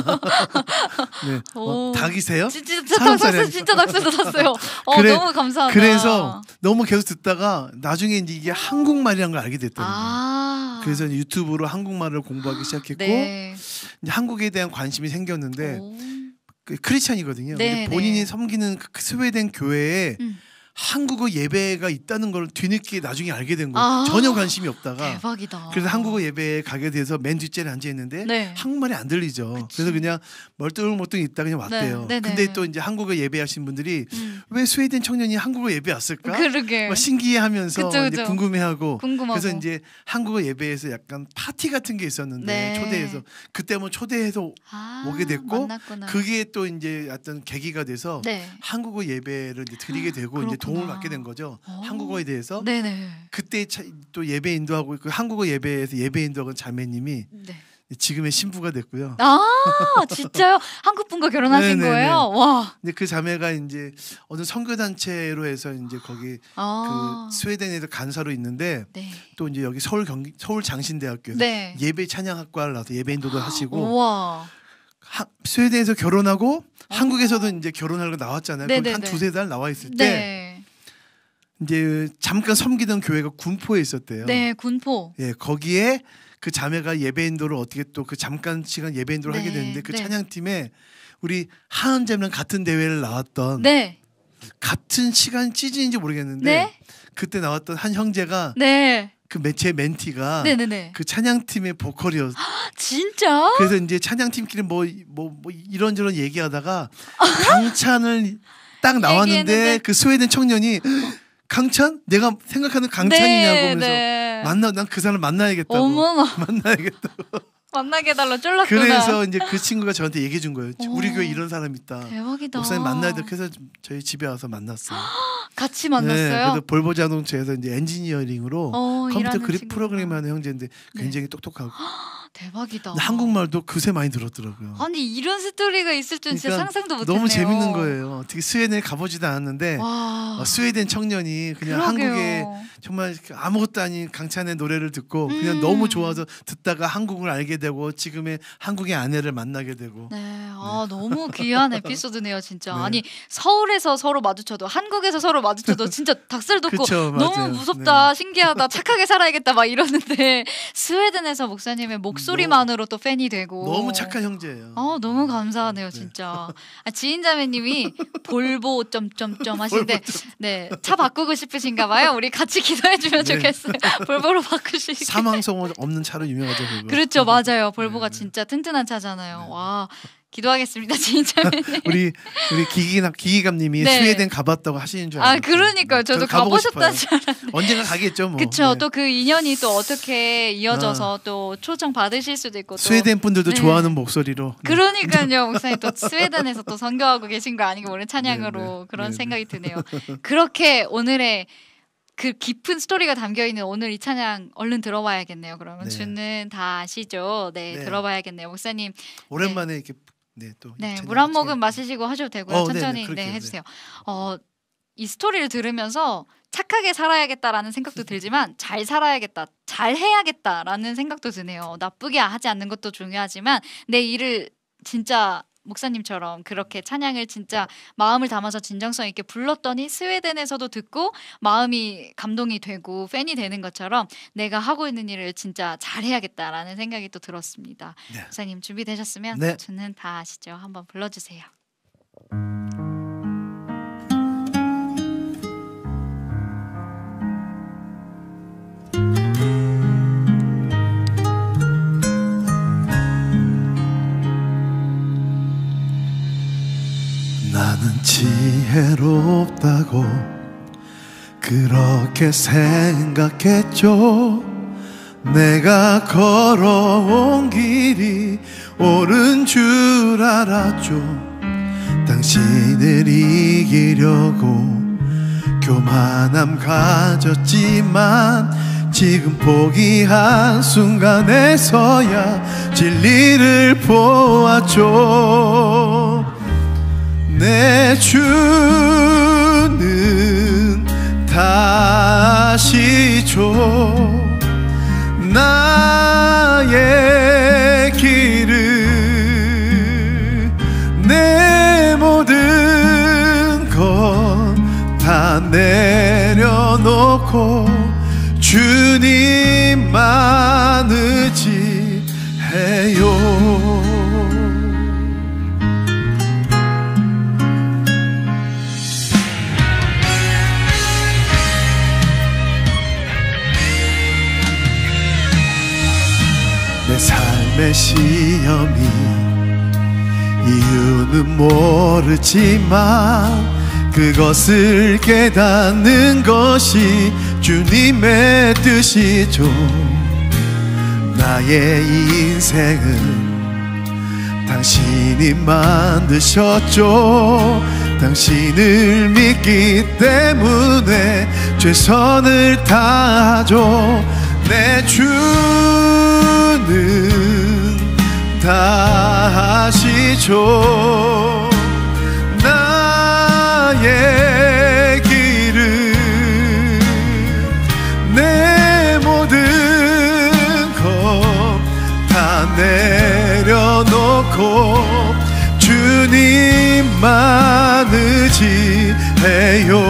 네. 오. 어, 닭이세요? 진짜 진짜 사람살이 닭살 진짜 닭살 돋았어요. 어, 그래- 너무 감사하다. 그래서 너무 계속 듣다가 나중에 이제 이게 한국말이라는 걸 알게 됐더라고요. 아. 그래서 이제 유튜브로 한국말을 공부하기 시작했고 네. 이제 한국에 대한 관심이 생겼는데 오. 그 크리스찬이거든요. 네, 근데 본인이 네. 섬기는 그 스웨덴 교회에 음. 한국어 예배가 있다는 걸 뒤늦게 나중에 알게 된 거예요. 아. 전혀 관심이 없다가 대박이다. 그래서 한국어 예배에 가게 돼서 맨 뒷자리에 앉아 있는데 네. 한국말이 안 들리죠. 그치. 그래서 그냥 멀뚱멀뚱 있다 그냥 왔대요. 네, 네, 근데 네. 또 이제 한국어 예배하신 분들이 음. 왜 스웨덴 청년이 한국어 예배 왔을까? 그러게. 막 신기해하면서 그쵸, 이제 그쵸. 궁금해하고 궁금하고. 그래서 이제 한국어 예배에서 약간 파티 같은 게 있었는데 네. 초대해서 그때 한번 초대해서 아, 오게 됐고 만났구나. 그게 또 이제 어떤 계기가 돼서 네. 한국어 예배를 이제 드리게 되고 이제 그렇구나. 도움을 받게 된 거죠. 오. 한국어에 대해서 네네. 그때 차- 또 예배 인도하고 그 한국어 예배에서 예배 인도하는 자매님이 네. 지금의 신부가 됐고요. 아 진짜요? 한국 분과 결혼하신 네네네. 거예요? 와. 근데 그 자매가 이제 어느 선교 단체로 해서 이제 거기 아. 그 스웨덴에서 간사로 있는데 네. 또 이제 여기 서울 경기 서울 장신대학교에서 네. 예배 찬양학과를 나와서 예배 인도도 하시고 우와. 하, 스웨덴에서 결혼하고 한국에서도 이제 결혼하고 나왔잖아요. 거기 어. 네네네. 한 두세 달 나와 있을 때 네. 이제 잠깐 섬기던 교회가 군포에 있었대요. 네 군포. 예, 거기에 그 자매가 예배 인도를 어떻게 또 그 잠깐 시간 예배 인도를 네, 하게 됐는데 그 네. 찬양팀에 우리 하은재랑 같은 대회를 나왔던 네. 같은 시간 시즌인지 모르겠는데 네. 그때 나왔던 한 형제가 네. 그 제 멘티가 네네네. 그 찬양팀의 보컬이었. 진짜? 그래서 이제 찬양팀끼리 뭐 뭐 뭐 이런저런 얘기하다가 강찬을 딱 나왔는데 얘기했는데. 그 스웨덴 청년이 강찬? 내가 생각하는 강찬이냐고 네, 하면서 네. 만나 난 그 사람 만나야겠다고 어머나. 만나야겠다고 만나게 해달라 쫄랐구나. 그래서 이제 그 친구가 저한테 얘기해 준 거예요. 오. 우리 교회 이런 사람 있다. 대박이다. 목사님 만나야 돼. 그래서 저희 집에 와서 만났어요. 같이 네, 만났어요? 그래서 볼보 자동차에서 이제 엔지니어링으로 어, 컴퓨터 일하는 그립 친구구나. 프로그램하는 형제인데 네. 굉장히 똑똑하고 대박이다. 한국말도 그새 많이 들었더라고요. 아니 이런 스토리가 있을 줄 진짜 그러니까 상상도 못했네요. 너무 재밌는 거예요. 어떻게 스웨덴에 가보지도 않았는데 와. 어, 스웨덴 청년이 그냥 그러게요. 한국에 정말 아무것도 아닌 강찬의 노래를 듣고 그냥 음. 너무 좋아서 듣다가 한국을 알게 되고 지금의 한국의 아내를 만나게 되고. 네, 아 너무 귀한 에피소드네요, 진짜. 네. 아니 서울에서 서로 마주쳐도 한국에서 서로 마주쳐도 진짜 닭살 돋고 그쵸, 너무 맞아요. 무섭다, 신기하다, 착하게 살아야겠다 막 이러는데 스웨덴에서 목사님의 목소리만으로 또 팬이 되고 너무 착한 형제예요. 아 너무 감사하네요, 진짜. 아, 지인자매님이 볼보 점점점 하시는데 네, 차 바꾸고 싶으신가봐요. 우리 같이 기도해주면 네. 좋겠어요. 볼보로 바꾸시기. 사망성 없는 차로 유명하죠. 그거. 그렇죠, 맞아요. 볼보가 네, 네. 진짜 튼튼한 차잖아요. 와, 기도하겠습니다, 지인자매님. 우리 우리 기기남 기기감님이 네. 스웨덴 가봤다고 하시는 줄 아 알았어요. 그러니까요. 저도 가보셨다는 줄 알았는데. 언젠가 가겠죠, 뭐. 그쵸. 네. 또 그 인연이 또 어떻게 이어져서 또 초청 받으실 수도 있고 또. 스웨덴 분들도 네. 좋아하는 목소리로. 네. 그러니까요. 목사님 또 스웨덴에서 또 선교하고 계신 거 아니고 오늘 찬양으로 네, 네. 그런 네, 네. 생각이 드네요. 그렇게 오늘의 그 깊은 스토리가 담겨 있는 오늘 이 찬양 얼른 들어봐야겠네요. 그러면 네. 주는 다 아시죠? 네, 네. 들어봐야겠네요. 목사님. 오랜만에 이렇게 네, 또 네, 찬양 물 한 같이 모금 해요. 마시시고 하셔도 되고요. 어, 네네, 천천히 그렇게요. 네, 네. 해주세요. 어, 이 스토리를 들으면서 착하게 살아야겠다라는 생각도 들지만 잘 살아야겠다, 잘 해야겠다라는 생각도 드네요. 나쁘게 하지 않는 것도 중요하지만 내 일을 진짜 목사님처럼 그렇게 찬양을 진짜 마음을 담아서 진정성 있게 불렀더니 스웨덴에서도 듣고 마음이 감동이 되고 팬이 되는 것처럼 내가 하고 있는 일을 진짜 잘해야겠다라는 생각이 또 들었습니다. 네. 목사님 준비되셨으면 네. 주는 다 아시죠? 한번 불러주세요. 나는 지혜롭다고 그렇게 생각했죠. 내가 걸어온 길이 옳은 줄 알았죠. 당신을 이기려고 교만함 가졌지만 지금 포기한 순간에서야 진리를 보았죠. 내 주는 다시 줘 나의 길을 내 모든 것 다 내려놓고 주님만 의지해요. 내 삶의 시험이 이유는 모르지만 그것을 깨닫는 것이 주님의 뜻이죠. 나의 인생은 당신이 만드셨죠. 당신을 믿기 때문에 최선을 다하죠. 내 주는 다하시죠. 나의 길을 내 모든 것 다 내려놓고 주님만 의지해요.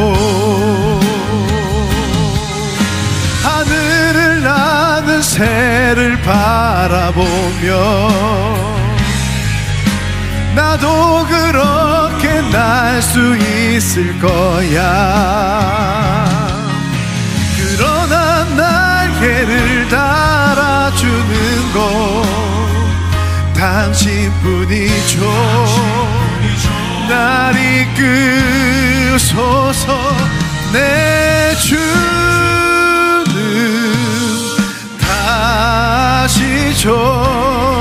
하늘을 나는 새를 바라보며 나도 그렇게 날 수 있을 거야. 그러나 날개를 달아주는 건 당신뿐이죠. 날 이끄소서. 내 주는 다시 줘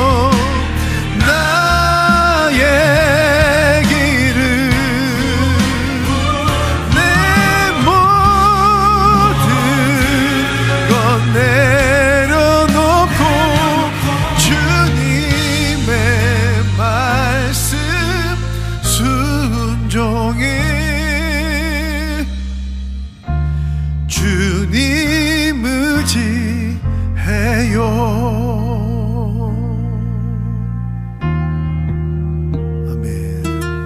아멘.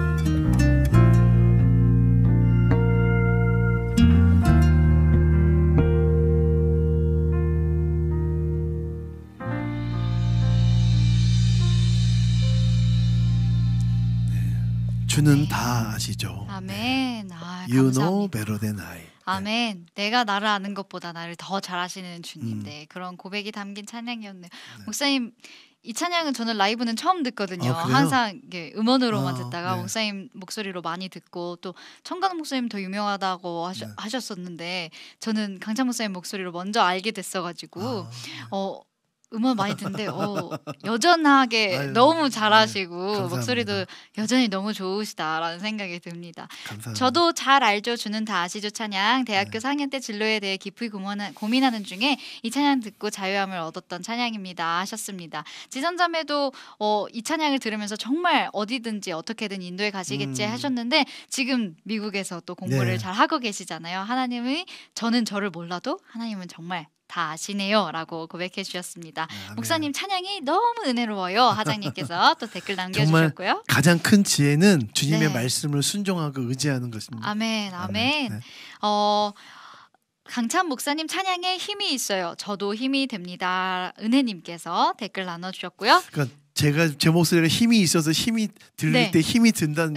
주는 다 아시죠. 아멘. 아, You know 감사합니다. better than I. 아멘. 내가 나를 아는 것보다 나를 더 잘 아시는 주님. 음. 네, 그런 고백이 담긴 찬양이었네요. 목사님, 이 찬양은 저는 라이브는 처음 듣거든요. 아, 그래요? 항상 이게 음원으로만 아, 듣다가 네. 목사님 목소리로 많이 듣고 또 청강 목사님 더 유명하다고 하셔, 네. 하셨었는데 저는 강찬 목사님 목소리로 먼저 알게 됐어가지고 아, 어 음원 많이 듣는데 어, 여전하게 아유, 너무 네, 잘하시고 감사합니다. 목소리도 여전히 너무 좋으시다라는 생각이 듭니다. 감사합니다. 저도 잘 알죠. 주는 다 아시죠 찬양. 대학교 네. 사 학년 때 진로에 대해 깊이 고민하, 고민하는 중에 이 찬양 듣고 자유함을 얻었던 찬양입니다 하셨습니다. 지선자매도 어, 이 찬양을 들으면서 정말 어디든지 어떻게든 인도에 가시겠지 음. 하셨는데 지금 미국에서 또 공부를 네. 잘 하고 계시잖아요. 하나님이 저는 저를 몰라도 하나님은 정말 다 아시네요라고 고백해 주셨습니다. 네, 아멘. 목사님 찬양이 너무 은혜로워요. 하장님께서 또 댓글 정말 남겨주셨고요. 가장 큰 지혜는 주님의 네. 말씀을 순종하고 의지하는 것입니다. 아멘, 아멘. 네. 어, 강찬 목사님 찬양에 힘이 있어요. 저도 힘이 됩니다. 은혜님께서 댓글 나눠주셨고요. 그러니까 제가 제 목소리가 힘이 있어서 힘이 들릴 네. 때 힘이 든다는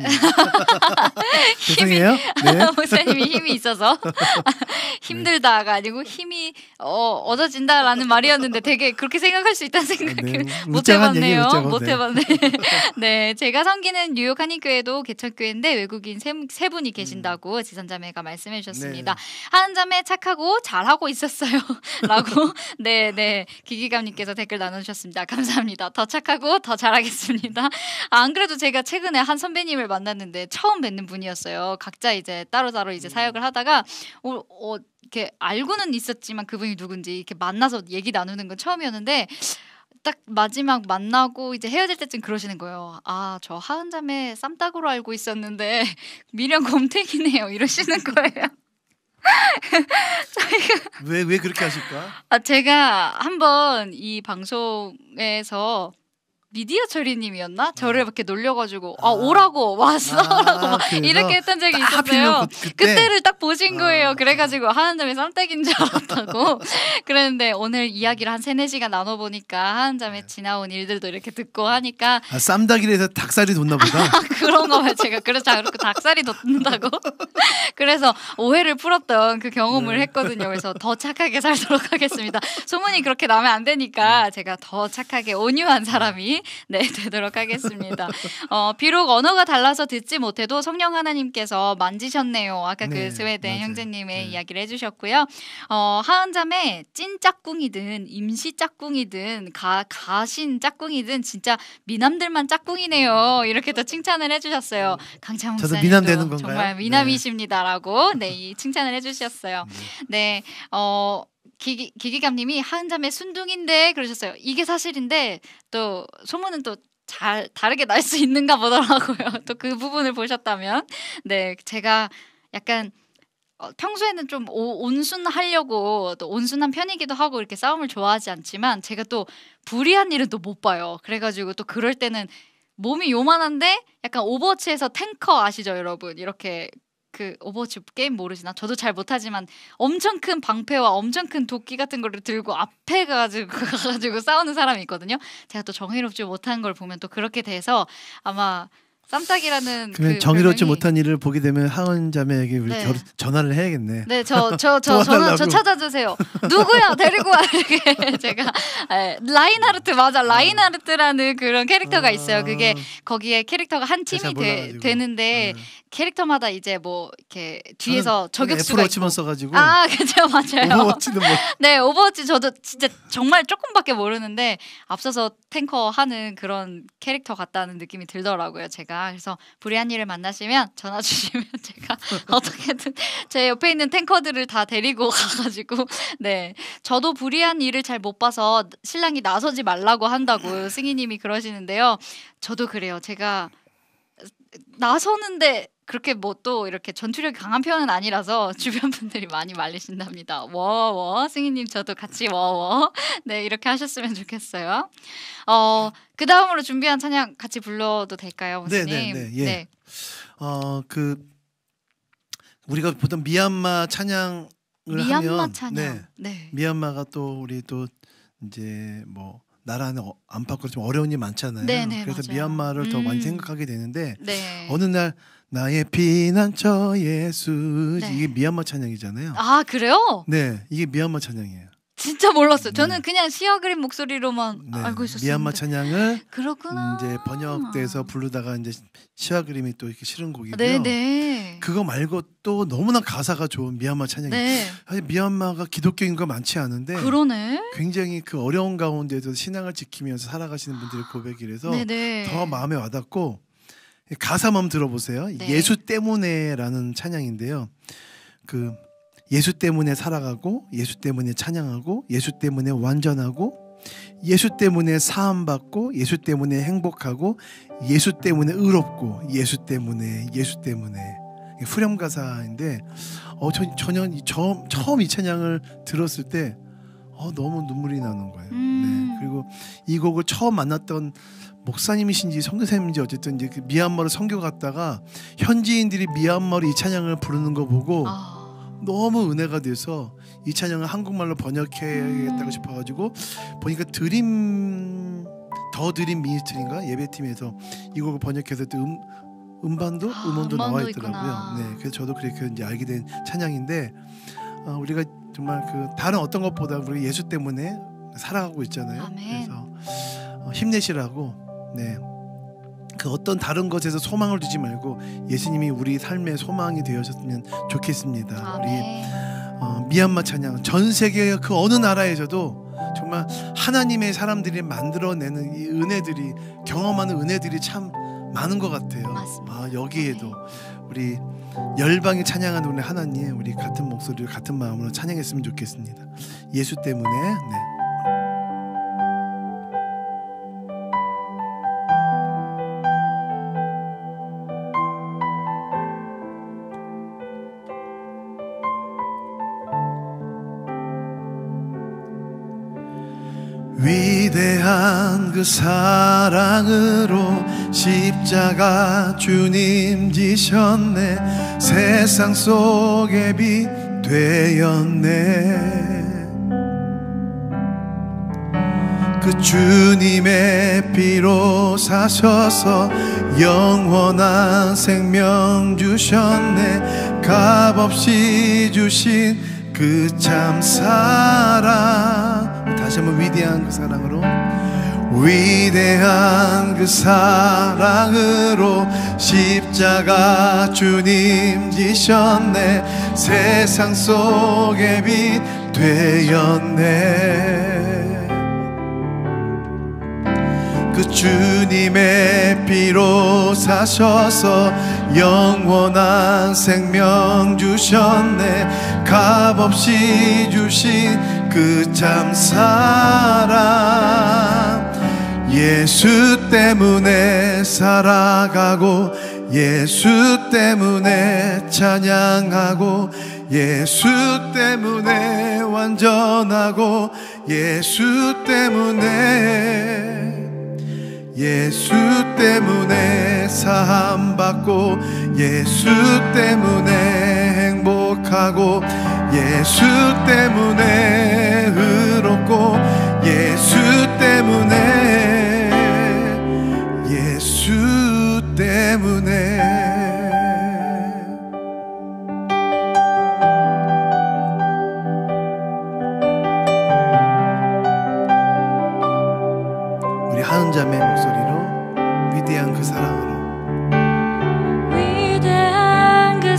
죄송해요. 네. 목사님이 힘이 있어서 힘들다가 아니고 힘이 어, 얻어진다라는 말이었는데 되게 그렇게 생각할 수 있다는 생각을 네. 못 웃자간 얘기예요, 해봤네요. 웃자간. 못 네. 해봤네. 네, 제가 섬기는 뉴욕 한인교회도 개척교회인데 외국인 세, 세 분이 계신다고 지선자매가 말씀해 주셨습니다. 네. 하은자매 착하고 잘하고 있었어요. 라고 네, 네. 기기감님께서 댓글 나눠주셨습니다. 감사합니다. 더 착하고 더 잘하겠습니다. 아, 안 그래도 제가 최근에 한 선배님을 만났는데 처음 뵙는 분이었어요. 각자 이제 따로따로 이제 사역을 하다가 어, 어, 이렇게 알고는 있었지만 그분이 누군지 이렇게 만나서 얘기 나누는 건 처음이었는데 딱 마지막 만나고 이제 헤어질 때쯤 그러시는 거예요. 아, 저 하은자매 쌈딱으로 알고 있었는데 미련 곰탱이네요. 이러시는 거예요. 왜, 왜 그렇게 하실까? 아, 제가 한번 이 방송에서 미디어 처리님이었나? 저를 이렇게 놀려가지고 아, 아. 오라고 왔어라고 아, 막 그래서 이렇게 했던 적이 딱 하필이면 있었어요. 그- 그때? 그때를 딱 보신 거예요. 아. 그래가지고 하은자매 쌈딱인 줄 알았다고. 그랬는데 오늘 이야기를 한 세네 시간 나눠보니까 하은자매 지나온 일들도 이렇게 듣고 하니까 아, 쌈닭이라서 닭살이 돋나 보다. 그런가 봐요. 제가 그래서 자꾸 닭살이 돋는다고. 그래서 오해를 풀었던 그 경험을 네. 했거든요. 그래서 더 착하게 살도록 하겠습니다. 소문이 그렇게 나면 안 되니까 제가 더 착하게 온유한 사람이 네 되도록 하겠습니다. 어, 비록 언어가 달라서 듣지 못해도 성령 하나님께서 만지셨네요. 아까 네, 그 스웨덴 맞아요. 형제님의 네. 이야기를 해주셨고요. 어, 하은자매 찐 짝꿍이든 임시 짝꿍이든 가, 가신 짝꿍이든 진짜 미남들만 짝꿍이네요. 이렇게 또 칭찬을 해주셨어요. 강창 저도 목사님도 미남 되는 건가요? 정말 미남이십니다라고 네, 이 칭찬을 해주셨어요. 네, 어. 기기, 기기감님이 하은자매 순둥인데 그러셨어요. 이게 사실인데 또 소문은 또 잘 다르게 날 수 있는가 보더라고요. 또 그 부분을 보셨다면 네 제가 약간 어, 평소에는 좀 오, 온순하려고 또 온순한 편이기도 하고 이렇게 싸움을 좋아하지 않지만 제가 또 불의한 일은 또 못 봐요. 그래가지고 또 그럴 때는 몸이 요만한데 약간 오버워치에서 탱커 아시죠 여러분? 이렇게 그 오버워치 게임 모르시나? 저도 잘 못하지만 엄청 큰 방패와 엄청 큰 도끼 같은 거를 들고 앞에 가지고 가가지고 싸우는 사람이 있거든요. 제가 또 정의롭지 못한 걸 보면 또 그렇게 돼서 아마 쌈딱이라는 그러면 그 정의롭지 별명이- 못한 일을 보게 되면 하은 자매에게 우리 네. 결- 전화를 해야겠네. 네, 저 저 저 저는 저 도와달라고. 찾아주세요. 누구야 데리고 와 이렇게 제가 에, 라인하르트 맞아 라인하르트라는 그런 캐릭터가 있어요. 그게 거기에 캐릭터가 한 제가 팀이 잘 되, 몰라가지고. 되는데 네. 캐릭터마다 이제 뭐 이렇게 뒤에서 저는 저격수가 애플워치만 있고. 써가지고 아, 그죠 맞아요. 오버워치는 뭐 네, 오버워치 저도 진짜 정말 조금밖에 모르는데 앞서서 탱커 하는 그런 캐릭터 같다는 느낌이 들더라고요. 제가 그래서 불의한 일을 만나시면 전화 주시면 제가 어떻게든 제 옆에 있는 탱커들을 다 데리고 가가지고 네, 저도 불의한 일을 잘 못 봐서 신랑이 나서지 말라고 한다고 승희님이 그러시는데요. 저도 그래요. 제가 나서는데 그렇게 뭐 또 이렇게 전투력이 강한 편은 아니라서 주변 분들이 많이 말리신답니다. 워워 승희님 저도 같이 워워 네 이렇게 하셨으면 좋겠어요. 어, 그 다음으로 준비한 찬양 같이 불러도 될까요, 목사님? 네, 네, 네. 예. 네. 어, 그 우리가 보통 미얀마 찬양을 미얀마 하면 찬양. 네. 네. 미얀마가 또 우리 또 이제 뭐 나라 안에 안팎으로 좀 어려운 일이 많잖아요. 네, 네, 그래서 맞아요. 미얀마를 더 음. 많이 생각하게 되는데 네. 어느 날 나의 피난처 예수 네. 이게 미얀마 찬양이잖아요. 아 그래요? 네, 이게 미얀마 찬양이에요. 진짜 몰랐어요. 저는 네. 그냥 시어 그림 목소리로만 네, 알고 있었어요. 미얀마 찬양을 그렇구나. 이제 번역돼서 부르다가 이제 시와 그림이 또 이렇게 실은 곡이고요. 네네. 그거 말고 또 너무나 가사가 좋은 미얀마 찬양이. 네. 사실 미얀마가 기독교인 거 많지 않은데 그러네. 굉장히 그 어려운 가운데도 신앙을 지키면서 살아가시는 분들의 고백이라서 네네. 더 마음에 와닿고 가사만 들어보세요. 네. 예수 때문에라는 찬양인데요. 그 예수 때문에 살아가고 예수 때문에 찬양하고 예수 때문에 완전하고 예수 때문에 사함받고 예수 때문에 행복하고 예수 때문에 의롭고 예수 때문에 예수 때문에 후렴 가사인데 어, 저, 전혀 처음, 처음 이 찬양을 들었을 때 어, 너무 눈물이 나는 거예요. 음. 네. 그리고 이 곡을 처음 만났던 목사님이신지 선교사님인지 어쨌든 이제 그 미얀마를 선교 갔다가 현지인들이 미얀마로 이 찬양을 부르는 거 보고 아. 너무 은혜가 돼서 이 찬양을 한국말로 번역해야겠다고 음. 싶어가지고 보니까 드림 더 드림 미니스트리인가 예배팀에서 이 곡을 번역해서 또 음, 음반도 아, 음원도 나와 음원도 있더라고요. 있구나. 네, 그래서 저도 그렇게 이제 알게 된 찬양인데 어, 우리가 정말 그 다른 어떤 것보다 우리 예수 때문에 살아가고 있잖아요. 아멘. 그래서 어, 힘내시라고. 네. 그 어떤 다른 것에서 소망을 두지 말고 예수님이 우리 삶의 소망이 되어셨으면 좋겠습니다. 아멘. 우리 어, 미얀마 찬양 전 세계 그 어느 나라에서도 정말 하나님의 사람들이 만들어내는 이 은혜들이 경험하는 은혜들이 참 많은 것 같아요. 맞습니다. 아, 여기에도 우리 열방이 찬양하는 우리 하나님 우리 같은 목소리를 같은 마음으로 찬양했으면 좋겠습니다. 예수 때문에. 네. 위대한 그 사랑으로 십자가 주님 지셨네 세상 속에 빛 되었네 그 주님의 피로 사셔서 영원한 생명 주셨네 값없이 주신 그 참 사랑 다시 한번 위대한 그 사랑으로 위대한 그 사랑으로 십자가 주님 지셨네 세상 속에 빛 되었네 그 주님의 피로 사셔서 영원한 생명 주셨네 값없이 주신 그 참 사랑 예수 때문에 살아가고 예수 때문에 찬양하고 예수 때문에 완전하고 예수 때문에 예수 때문에 사함받고 예수 때문에 행복하고 예수 때문에 의롭고 예수 때문에 예수 때문에 우리 하은자매 목소리로 위대한 그 사랑으로 위대한 그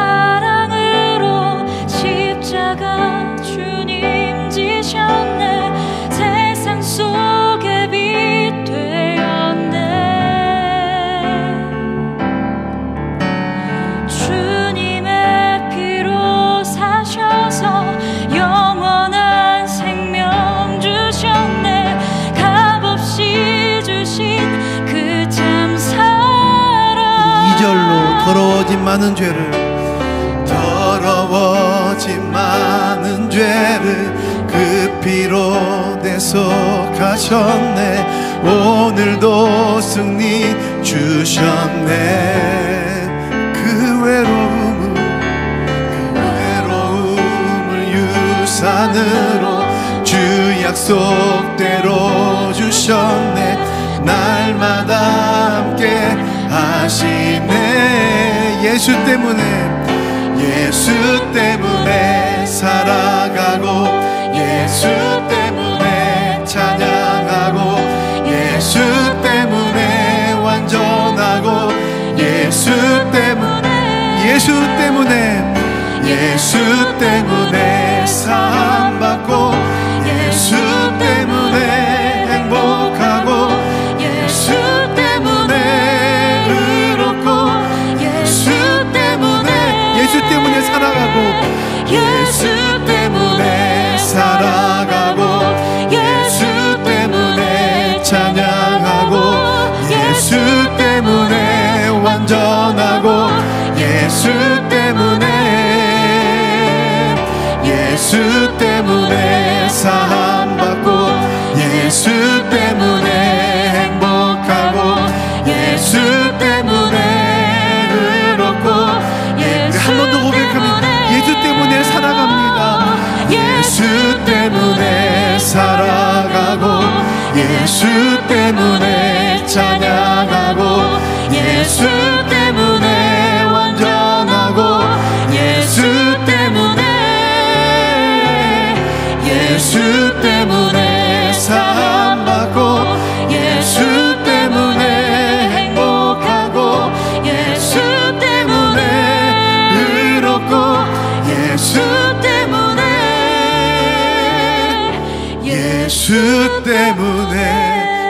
사랑으로 십자가 주님 지셨네 세상 속에 빛 되었네 주님의 피로 사셔서 영원한 생명 주셨네 값없이 주신 그 참 사랑 이 절로 더러워진 많은 죄를 더러워진 많은 죄를 그 피로 대속하셨네. 오늘도 승리 주셨네. 그 외로움을 그 외로움을 유산으로 주 약속대로 주셨네. 날마다 함께 하시네. 예수 때문에 예수 때문에 살아가고 예수 때문에 찬양하고 예수 때문에 완전하고 예수 때문에 예수 때문에 예수 때문에 사함받고 예수 때문에 행복하고 예수 때문에 의롭고 예수 때문에 예수 때문에 살아가고 예수 때문에 살아가고 예수 때문에 찬양하고 예수 때문에 완전하고 예수 때문에 예수 때문에 사함받고 예수 때문에 행복하고 예수 때문에 의롭고 예수 한 번 더 고백하면 예수 때문에 살아갑니다. 예수 때문에 살아가고 예수 때문에 찬양하고 예수 때문에 완전하고 예수 때문에 예수 때문에 사함받고 예수 때문에 행복하고 예수 때문에 의롭고 예수 때문에 예수 때문에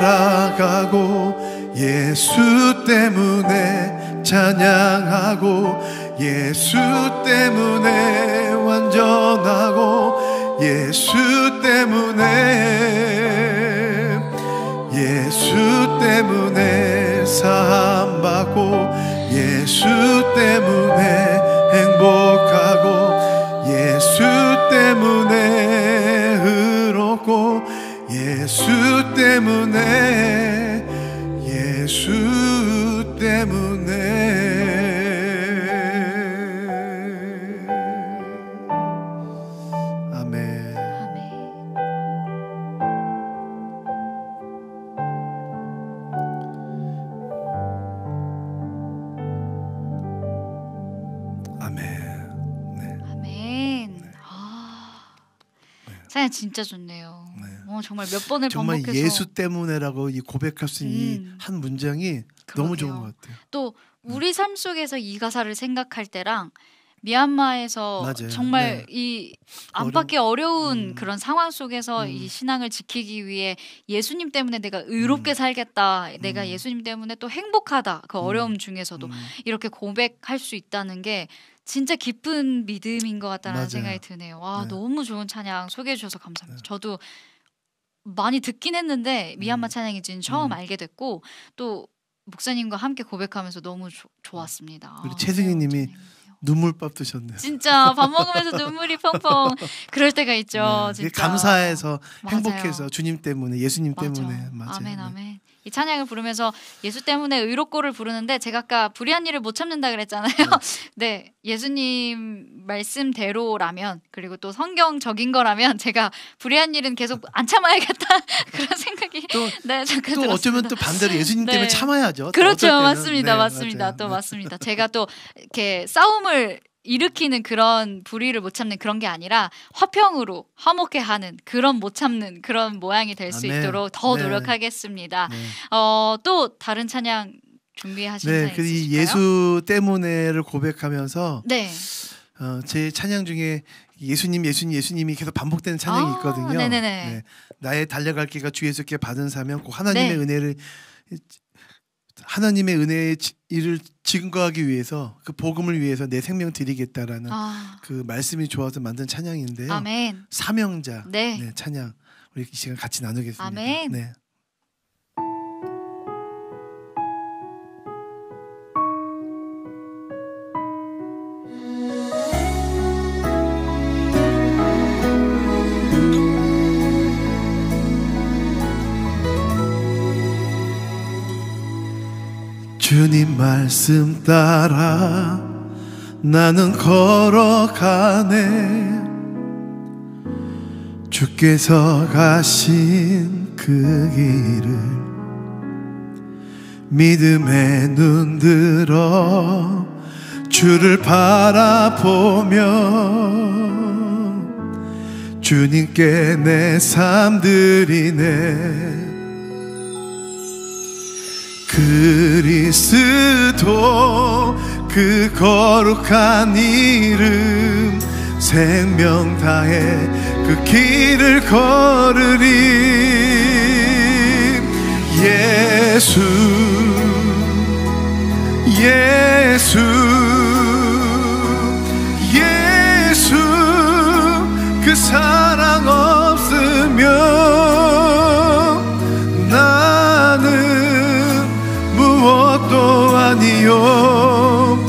살아가고 예수 때문에 찬양하고 예수 때문에 완전하고 예수 때문에 예수 때문에 사함받고 예수 때문에 행복하고 예수 때문에 의롭고 예수 때문에 예수 때문에 아멘. 아멘. 네. 아멘. 아, 찬양 진짜 좋네요. 네. 어, 정말 몇 번을 정말 반복해서 예수 때문에라고 이 고백할 수 있는 음. 한 문장이 너무 좋은 그러게요. 것 같아요. 또 우리 삶 속에서 이 가사를 생각할 때랑 미얀마에서 맞아요. 정말 네. 이 안팎의 어려운 음. 그런 상황 속에서 음. 이 신앙을 지키기 위해 예수님 때문에 내가 의롭게 음. 살겠다. 내가 음. 예수님 때문에 또 행복하다. 그 음. 어려움 중에서도 음. 이렇게 고백할 수 있다는 게 진짜 기쁜 믿음인 것 같다는 맞아요. 생각이 드네요. 와, 네. 너무 좋은 찬양 소개해 주셔서 감사합니다. 네. 저도 많이 듣긴 했는데 미얀마 음. 찬양인지는 처음 음. 알게 됐고 또 목사님과 함께 고백하면서 너무 조, 좋았습니다. 우리 아, 최승희 새로운 님이 찬양이네요. 눈물밥 드셨네요. 진짜 밥 먹으면서 눈물이 펑펑 그럴 때가 있죠. 네. 진짜 감사해서 맞아요. 행복해서 주님 때문에 예수님 맞아. 때문에 맞아요. 아멘 네. 아멘. 이 찬양을 부르면서 예수 때문에 의롭고를 부르는데 제가 아까 불의한 일을 못 참는다 그랬잖아요. 네, 예수님 말씀대로라면 그리고 또 성경적인 거라면 제가 불의한 일은 계속 안 참아야겠다 그런 생각이 또, 네 잠깐 또 들었습니다. 어쩌면 또 반대로 예수님 네. 때문에 참아야죠. 또 그렇죠, 어떨 때는. 맞습니다, 네, 맞습니다, 맞아요. 또 네. 맞습니다. 제가 또 이렇게 싸움을 일으키는 그런 불의를 못 참는 그런 게 아니라 화평으로 화목해 하는 그런 못 참는 그런 모양이 될 수 아멘. 있도록 더 네. 노력하겠습니다. 네. 어, 또 다른 찬양 준비하신 네, 찬양 그 이 있으실까요? 예수 때문에를 고백하면서 네. 어, 제 찬양 중에 예수님, 예수님, 예수님이 계속 반복되는 찬양이 아, 있거든요. 네네네. 네. 나의 달려갈 길가 주 예수께 받은 사명, 꼭 하나님의 네. 은혜를 하나님의 은혜의 지- 일을 증거하기 위해서 그 복음을 위해서 내 생명 드리겠다라는 아, 그 말씀이 좋아서 만든 찬양인데요. 아멘. 사명자 네. 네, 찬양 우리 이 시간 같이 나누겠습니다. 아멘. 네. 주님 말씀 따라 나는 걸어가네. 주께서 가신 그 길을 믿음에 눈들어 주를 바라보며 주님께 내 삶 드리네. 그리스도 그 거룩한 이름 생명 다해 그 길을 걸으리. 예수 예수 예수 그 사랑 없으면 나는 무엇도 아니요.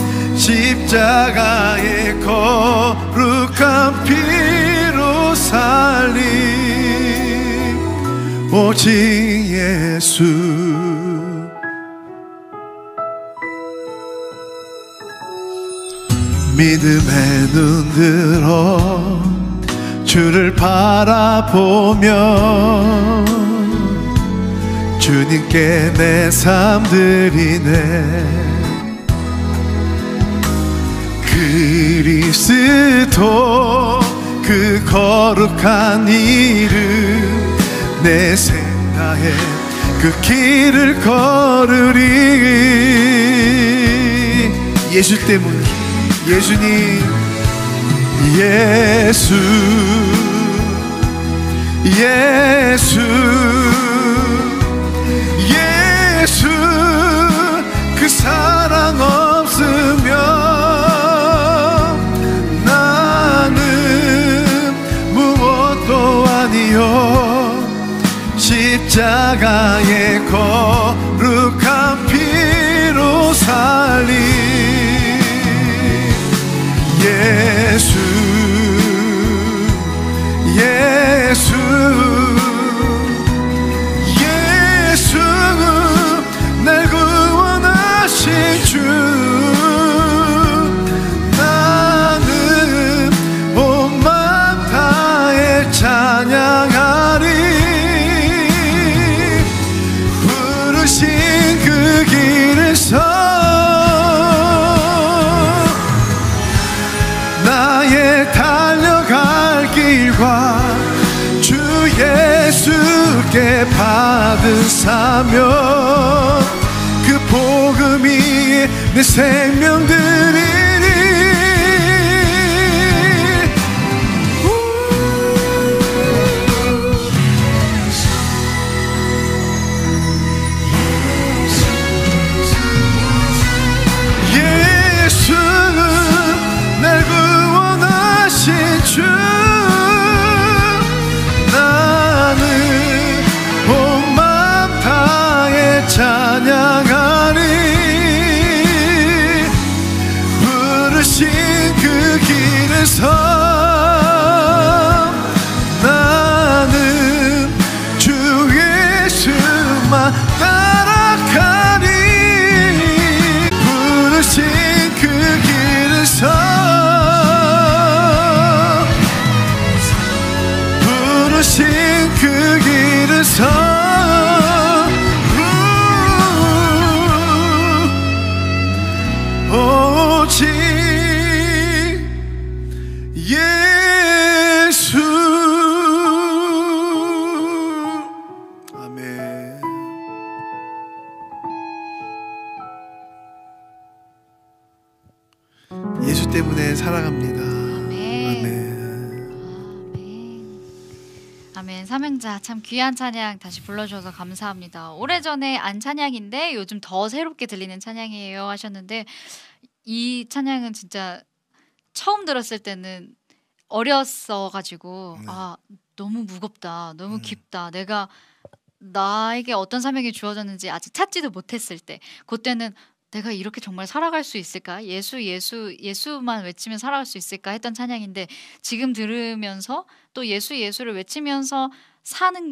십자가의 거룩한 피로 살림 오직 예수. 믿음에 눈들어 주를 바라보며 주님께 내 삶 드리네. 그리스도 그 거룩한 이름 내 생다해 그 길을 걸으리. 예수 때문에 예수님 예수 예수 예수 그 사랑 없으면 나는 무엇도 아니요. 십자가의 거룩한 피로 살리 예수 예수 예수 날 구원하신 주. 나는 온 맘 다해 찬양하리. 부르신 그 길에서 나의 달려갈 길과 주 예수께 받은 사명 그 복음이 내 생명 드리리. 예수 날 구원하신 주. 나는 온 맘 다해 찬양하리. 부르신 그 길에서 나는 주 예수만 따라가리. 부르신 그 길에서 부르신 그 길에서 오직 예수. 아멘. 예수 때문에 살아갑니다. 아멘. 아멘. 아멘. 아멘. 삼행자 참 귀한 찬양 다시 불러주셔서 감사합니다. 오래전에 안 찬양인데 요즘 더 새롭게 들리는 찬양이에요 하셨는데, 이 찬양은 진짜 처음 들었을 때는 어렸어가지고 네. 아 너무 무겁다, 너무 음. 깊다, 내가 나에게 어떤 사명이 주어졌는지 아직 찾지도 못했을 때, 그때는 내가 이렇게 정말 살아갈 수 있을까? 예수 예수 예수만 외치면 살아갈 수 있을까? 했던 찬양인데, 지금 들으면서 또 예수 예수를 외치면서 사는 게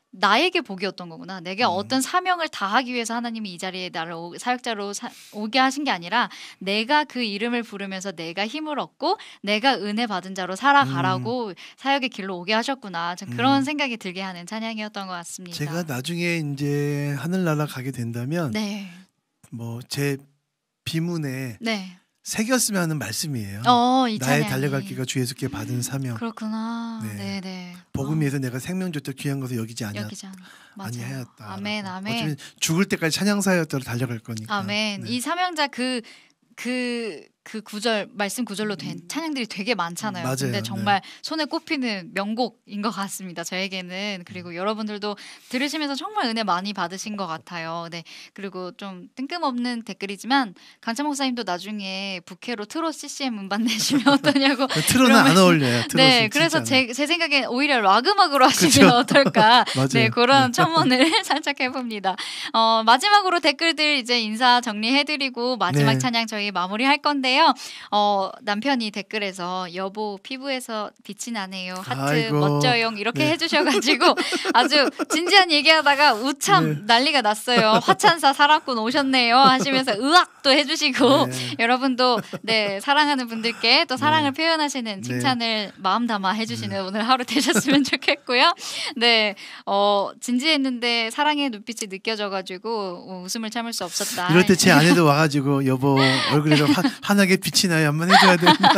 나에게 복이었던 거구나. 내가 음. 어떤 사명을 다하기 위해서 하나님이 이 자리에 나를 오, 사역자로 사, 오게 하신 게 아니라 내가 그 이름을 부르면서 내가 힘을 얻고 내가 은혜 받은 자로 살아가라고 사역의 길로 오게 하셨구나. 전 그런 음. 생각이 들게 하는 찬양이었던 것 같습니다. 제가 나중에 이제 하늘나라 가게 된다면 네, 뭐 제 비문에 네. 새겼으면 하는 말씀이에요. 어, 이 나의 찬양이. 달려갈 길과 주 예수께 받은 사명. 그렇구나. 네. 네, 네. 복음 어, 위해서 내가 생명조차 귀한 것을 여기지 않았, 여기지 않. 맞아요. 아니하였다. 아멘, 아멘. 어쩌면 죽을 때까지 찬양사였다로 달려갈 거니까. 아멘. 네. 이 사명자 그 그 그 구절 말씀 구절로 된 찬양들이 되게 많잖아요. 맞아요. 근데 네. 정말 손에 꼽히는 명곡인 것 같습니다. 저에게는. 그리고 여러분들도 들으시면서 정말 은혜 많이 받으신 것 같아요. 네. 그리고 좀 뜬금없는 댓글이지만 강찬 목사님도 나중에 부캐로 트롯 씨씨엠 음반 내시면 어떠냐고. 트롯은 안 어울려요. 트롯은 네, 그래서 진짜는. 제, 제 생각엔 오히려 락 음악으로 하시면 그쵸? 어떨까. 맞아요. 네, 그런 네. 첨언을 살짝 해봅니다. 어, 마지막으로 댓글들 이제 인사 정리해드리고 마지막 네. 찬양 저희 마무리할 건데요. 어, 남편이 댓글에서 여보 피부에서 빛이 나네요. 하트 아이고. 멋져요. 이렇게 네. 해주셔가지고 아주 진지한 얘기하다가 우참 네. 난리가 났어요. 화찬사 사랑꾼 오셨네요 하시면서 의학도 해주시고 네. 여러분도 네 사랑하는 분들께 또 사랑을 네. 표현하시는 네. 칭찬을 마음 담아 해주시는 오늘 하루 되셨으면 좋겠고요. 네, 어, 진지했는데 사랑의 눈빛이 느껴져가지고 어, 웃음을 참을 수 없었다. 이럴 때 제 아내도 와가지고 여보 얼굴에서 화, 환하게 빛이 나요. 한번 해줘야 된다.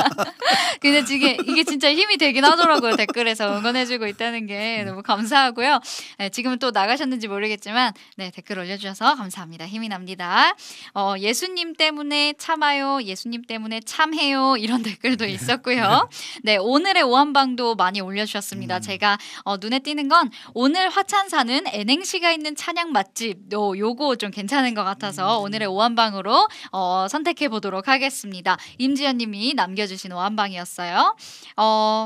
근데 지금 이게 진짜 힘이 되긴 하더라고요. 댓글에서 응원해주고 있다는 게 너무 감사하고요. 네, 지금은 또 나가셨는지 모르겠지만 네 댓글 올려주셔서 감사합니다. 힘이 납니다. 어, 예수님 때문에 참아요. 예수님 때문에 참해요. 이런 댓글도 있었고요. 네 오늘의 오한방도 많이 올려주셨습니다. 음. 제가 어, 눈에 띄는 건 오늘 화찬사는 N행시가 있는 찬양 맛집 요, 요거 좀 괜찮은 것 같아서 음. 오늘의 오한방으로 어, 선택해 보도록 하겠습니다. 임지연님이 남겨주신 오한방이었어요. 어,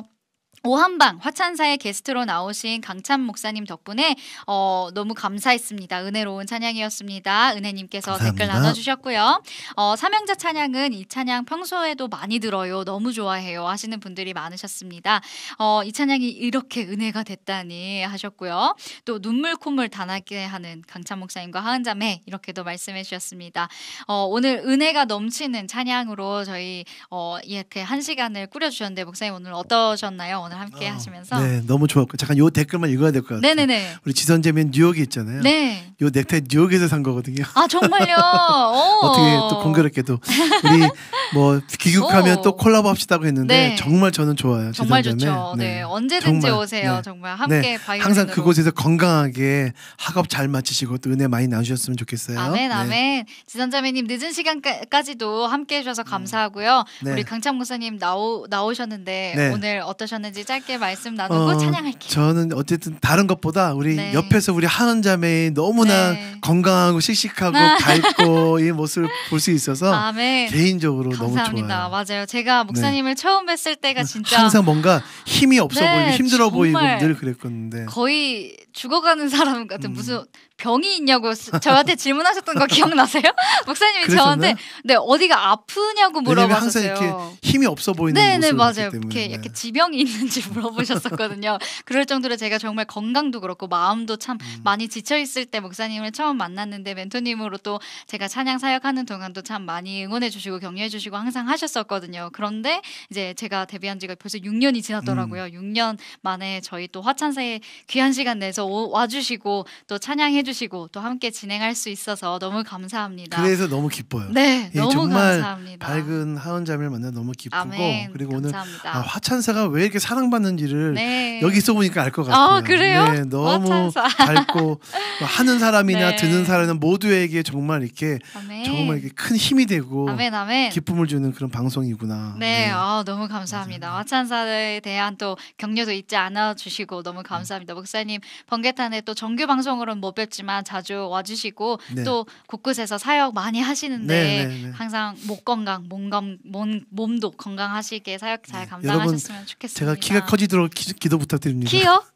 오한방 화찬사의 게스트로 나오신 강찬 목사님 덕분에 어, 너무 감사했습니다. 은혜로운 찬양이었습니다. 은혜님께서 감사합니다. 댓글 나눠주셨고요. 어, 사명자 찬양은 이 찬양 평소에도 많이 들어요. 너무 좋아해요 하시는 분들이 많으셨습니다. 어, 이 찬양이 이렇게 은혜가 됐다니 하셨고요. 또 눈물 콧물 다 나게 하는 강찬 목사님과 하은자매 이렇게도 말씀해 주셨습니다. 어, 오늘 은혜가 넘치는 찬양으로 저희 어, 이렇게 한 시간을 꾸려주셨는데 목사님 오늘 어떠셨나요? 오늘 함께 어, 하시면서 네, 너무 좋았고 잠깐 요 댓글만 읽어야 될 것 같아요. 네네네. 우리 지선재면 뉴욕에 있잖아요. 네. 요 넥타이 뉴욕에서 산 거거든요. 아 정말요. 오. 어떻게 또 공교롭게도 우리 뭐 귀국하면 오. 또 콜라보 합시다고 했는데 네. 정말 저는 좋아요. 정말 지선자매. 좋죠. 네. 언제든지 정말, 오세요. 네. 정말 함께 네. 바이올린으로. 항상 그곳에서 건강하게 학업 잘 마치시고 또 은혜 많이 나누셨으면 좋겠어요. 아멘 네. 아멘. 지선자매님 늦은 시간까지도 함께 해주셔서 감사하고요. 네. 우리 강찬 목사님 나오 나오셨는데 네. 오늘 어떠셨는지 짧게 말씀 나누고 어, 찬양할게요. 저는 어쨌든 다른 것보다 우리 네. 옆에서 우리 하은자매의 너무나 네. 건강하고 씩씩하고 아. 밝고 이 모습을 볼 수 있어서 아멘. 개인적으로 감사합니다. 너무 좋아요. 맞아요. 제가 목사님을 처음 뵀을 때가 진짜 항상 뭔가 힘이 없어 네, 보이고 힘들어 보이고 정말. 늘 그랬었는데 거의 죽어가는 사람 같은 음. 무슨 병이 있냐고 스- 저한테 질문하셨던 거 기억나세요? 목사님이 그랬었나? 저한테 네 어디가 아프냐고 왜냐면 항상 물어봤었어요. 이렇게 힘이 없어 보이는 네네 모습을 맞아요. 봤기 때문에 이렇게, 네. 이렇게 지병이 있는지 물어보셨었거든요. 그럴 정도로 제가 정말 건강도 그렇고 마음도 참 음. 많이 지쳐 있을 때 목사님을 처음 만났는데 멘토님으로 또 제가 찬양 사역하는 동안도 참 많이 응원해 주시고 격려해 주시고 항상 하셨었거든요. 그런데 이제 제가 데뷔한 지가 벌써 육 년이 지났더라고요. 음. 육 년 만에 저희 또 화찬사에 귀한 시간 내서 오- 와주시고 또 찬양해 주시고 또 함께 진행할 수 있어서 너무 감사합니다. 그래서 너무 기뻐요. 네, 예, 너무 정말 감사합니다. 밝은 하은자매를 만나 너무 기쁘고 아멘. 그리고 감사합니다. 오늘 아, 화찬사가 왜 이렇게 사랑받는지를 네. 여기 있어 보니까 알 것 같아요. 아, 그래요? 네, 너무 화찬사. 밝고 뭐 하는 사람이나 네. 듣는 사람은 모두에게 정말 이렇게 아멘. 정말 이렇게 큰 힘이 되고 아멘 아멘. 기쁨을 주는 그런 방송이구나. 네, 아, 너무 감사합니다. 화찬사에 대한 또 격려도 잊지 않아 주시고 너무 감사합니다. 목사님 번개탄에 또 정규 방송으로는 못 뵙지만 자주 와주시고 네. 또 곳곳에서 사역 많이 하시는데 네, 네, 네. 항상 목 건강, 몸, 건, 몸 몸도 건강하시게 사역 잘 네. 감당하셨으면 좋겠습니다. 제가 키가 커지도록 기, 기도 부탁드립니다. 키요?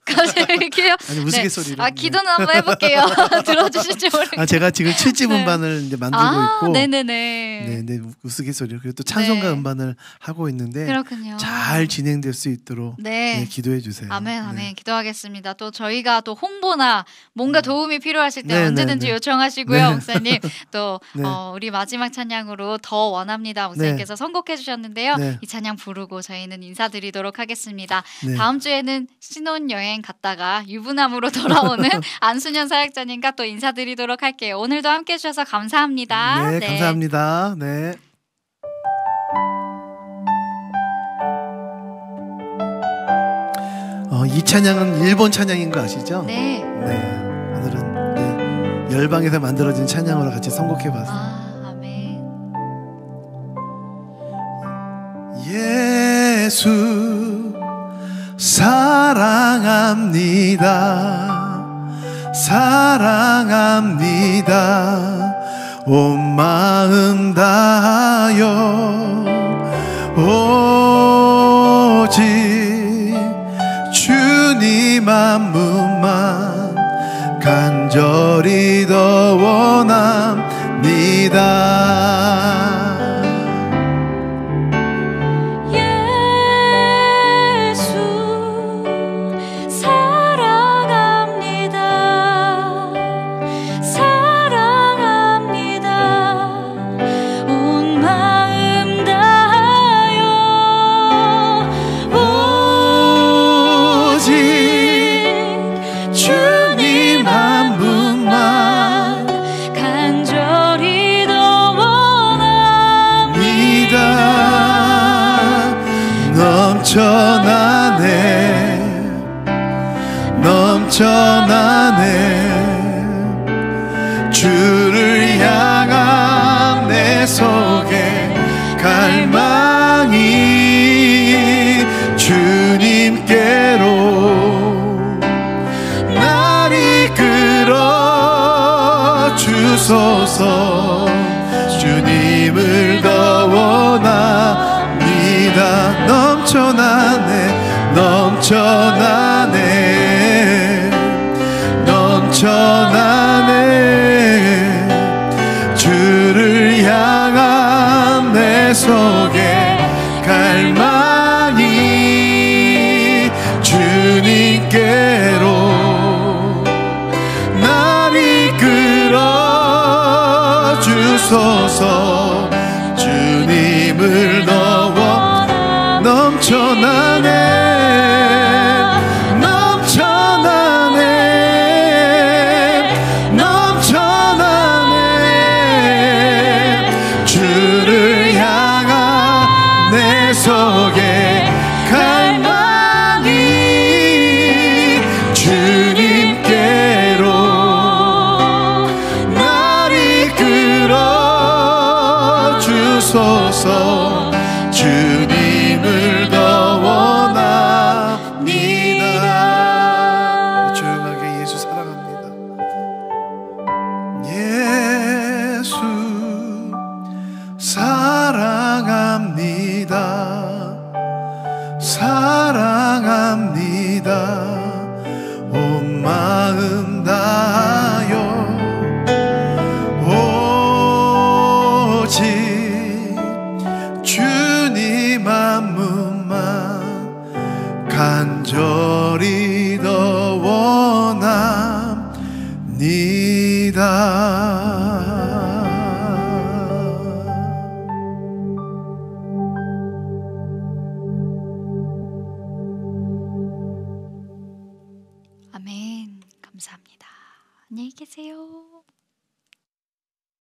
가실게요. 아니 우스갯소리로. 아 기도는 한번 해볼게요. 들어주실지 모르겠어요. 아 제가 지금 칠집 네. 음반을 이제 만들고 아, 있고, 네네네. 네, 네 우스갯소리로 그리고 또 찬송가 네. 음반을 하고 있는데 그렇군요. 잘 진행될 수 있도록 네. 네, 기도해 주세요. 아멘 아멘 네. 기도하겠습니다. 또 저희가 또 홍보나 뭔가 도움이 필요하실 때 네, 언제든지 네, 네. 요청하시고요. 네. 목사님 또 네. 어, 우리 마지막 찬양으로 더 원합니다. 목사님께서 선곡해 주셨는데요. 네. 이 찬양 부르고 저희는 인사드리도록 하겠습니다. 네. 다음 주에는 신혼여행 갔다가 유부남으로 돌아오는 안순현 사역자님과 또 인사드리도록 할게요. 오늘도 함께 해주셔서 감사합니다. 네, 감사합니다. 네. 어, 이 찬양은 일본 찬양인 거 아시죠? 네. 네. 오늘은 네, 열방에서 만들어진 찬양으로 같이 선곡해 봤어요. 아, 아멘. 예수 사랑합니다. 사랑합니다. 온 마음 다하여 오직 주님 한 분만 간절히 더 원합니다. 넘쳐나네 넘쳐나네 주를 향한 내 속에 갈망이 주님께로 날 이끌어 주소서 주님을 더 원합니다. 넘쳐나네 넘쳐나네 넘쳐나네 주를 향한 내 속에 갈망이 주님께로 날 이끌어 주소서 주님을 더 원 넘쳐나네 넘쳐나네 넘쳐나네 주를 향한 내 속에 갈망이 주님께로 날 이끌어 주소서 주님을 더 원합니다. 조용하게 예수 사랑합니다. 예수 사랑합니다. 사랑합니다. 온 마음 다하여 오직 주님 한 분만 간절히 더 원합니다. 아멘. 감사합니다. 안녕히 계세요.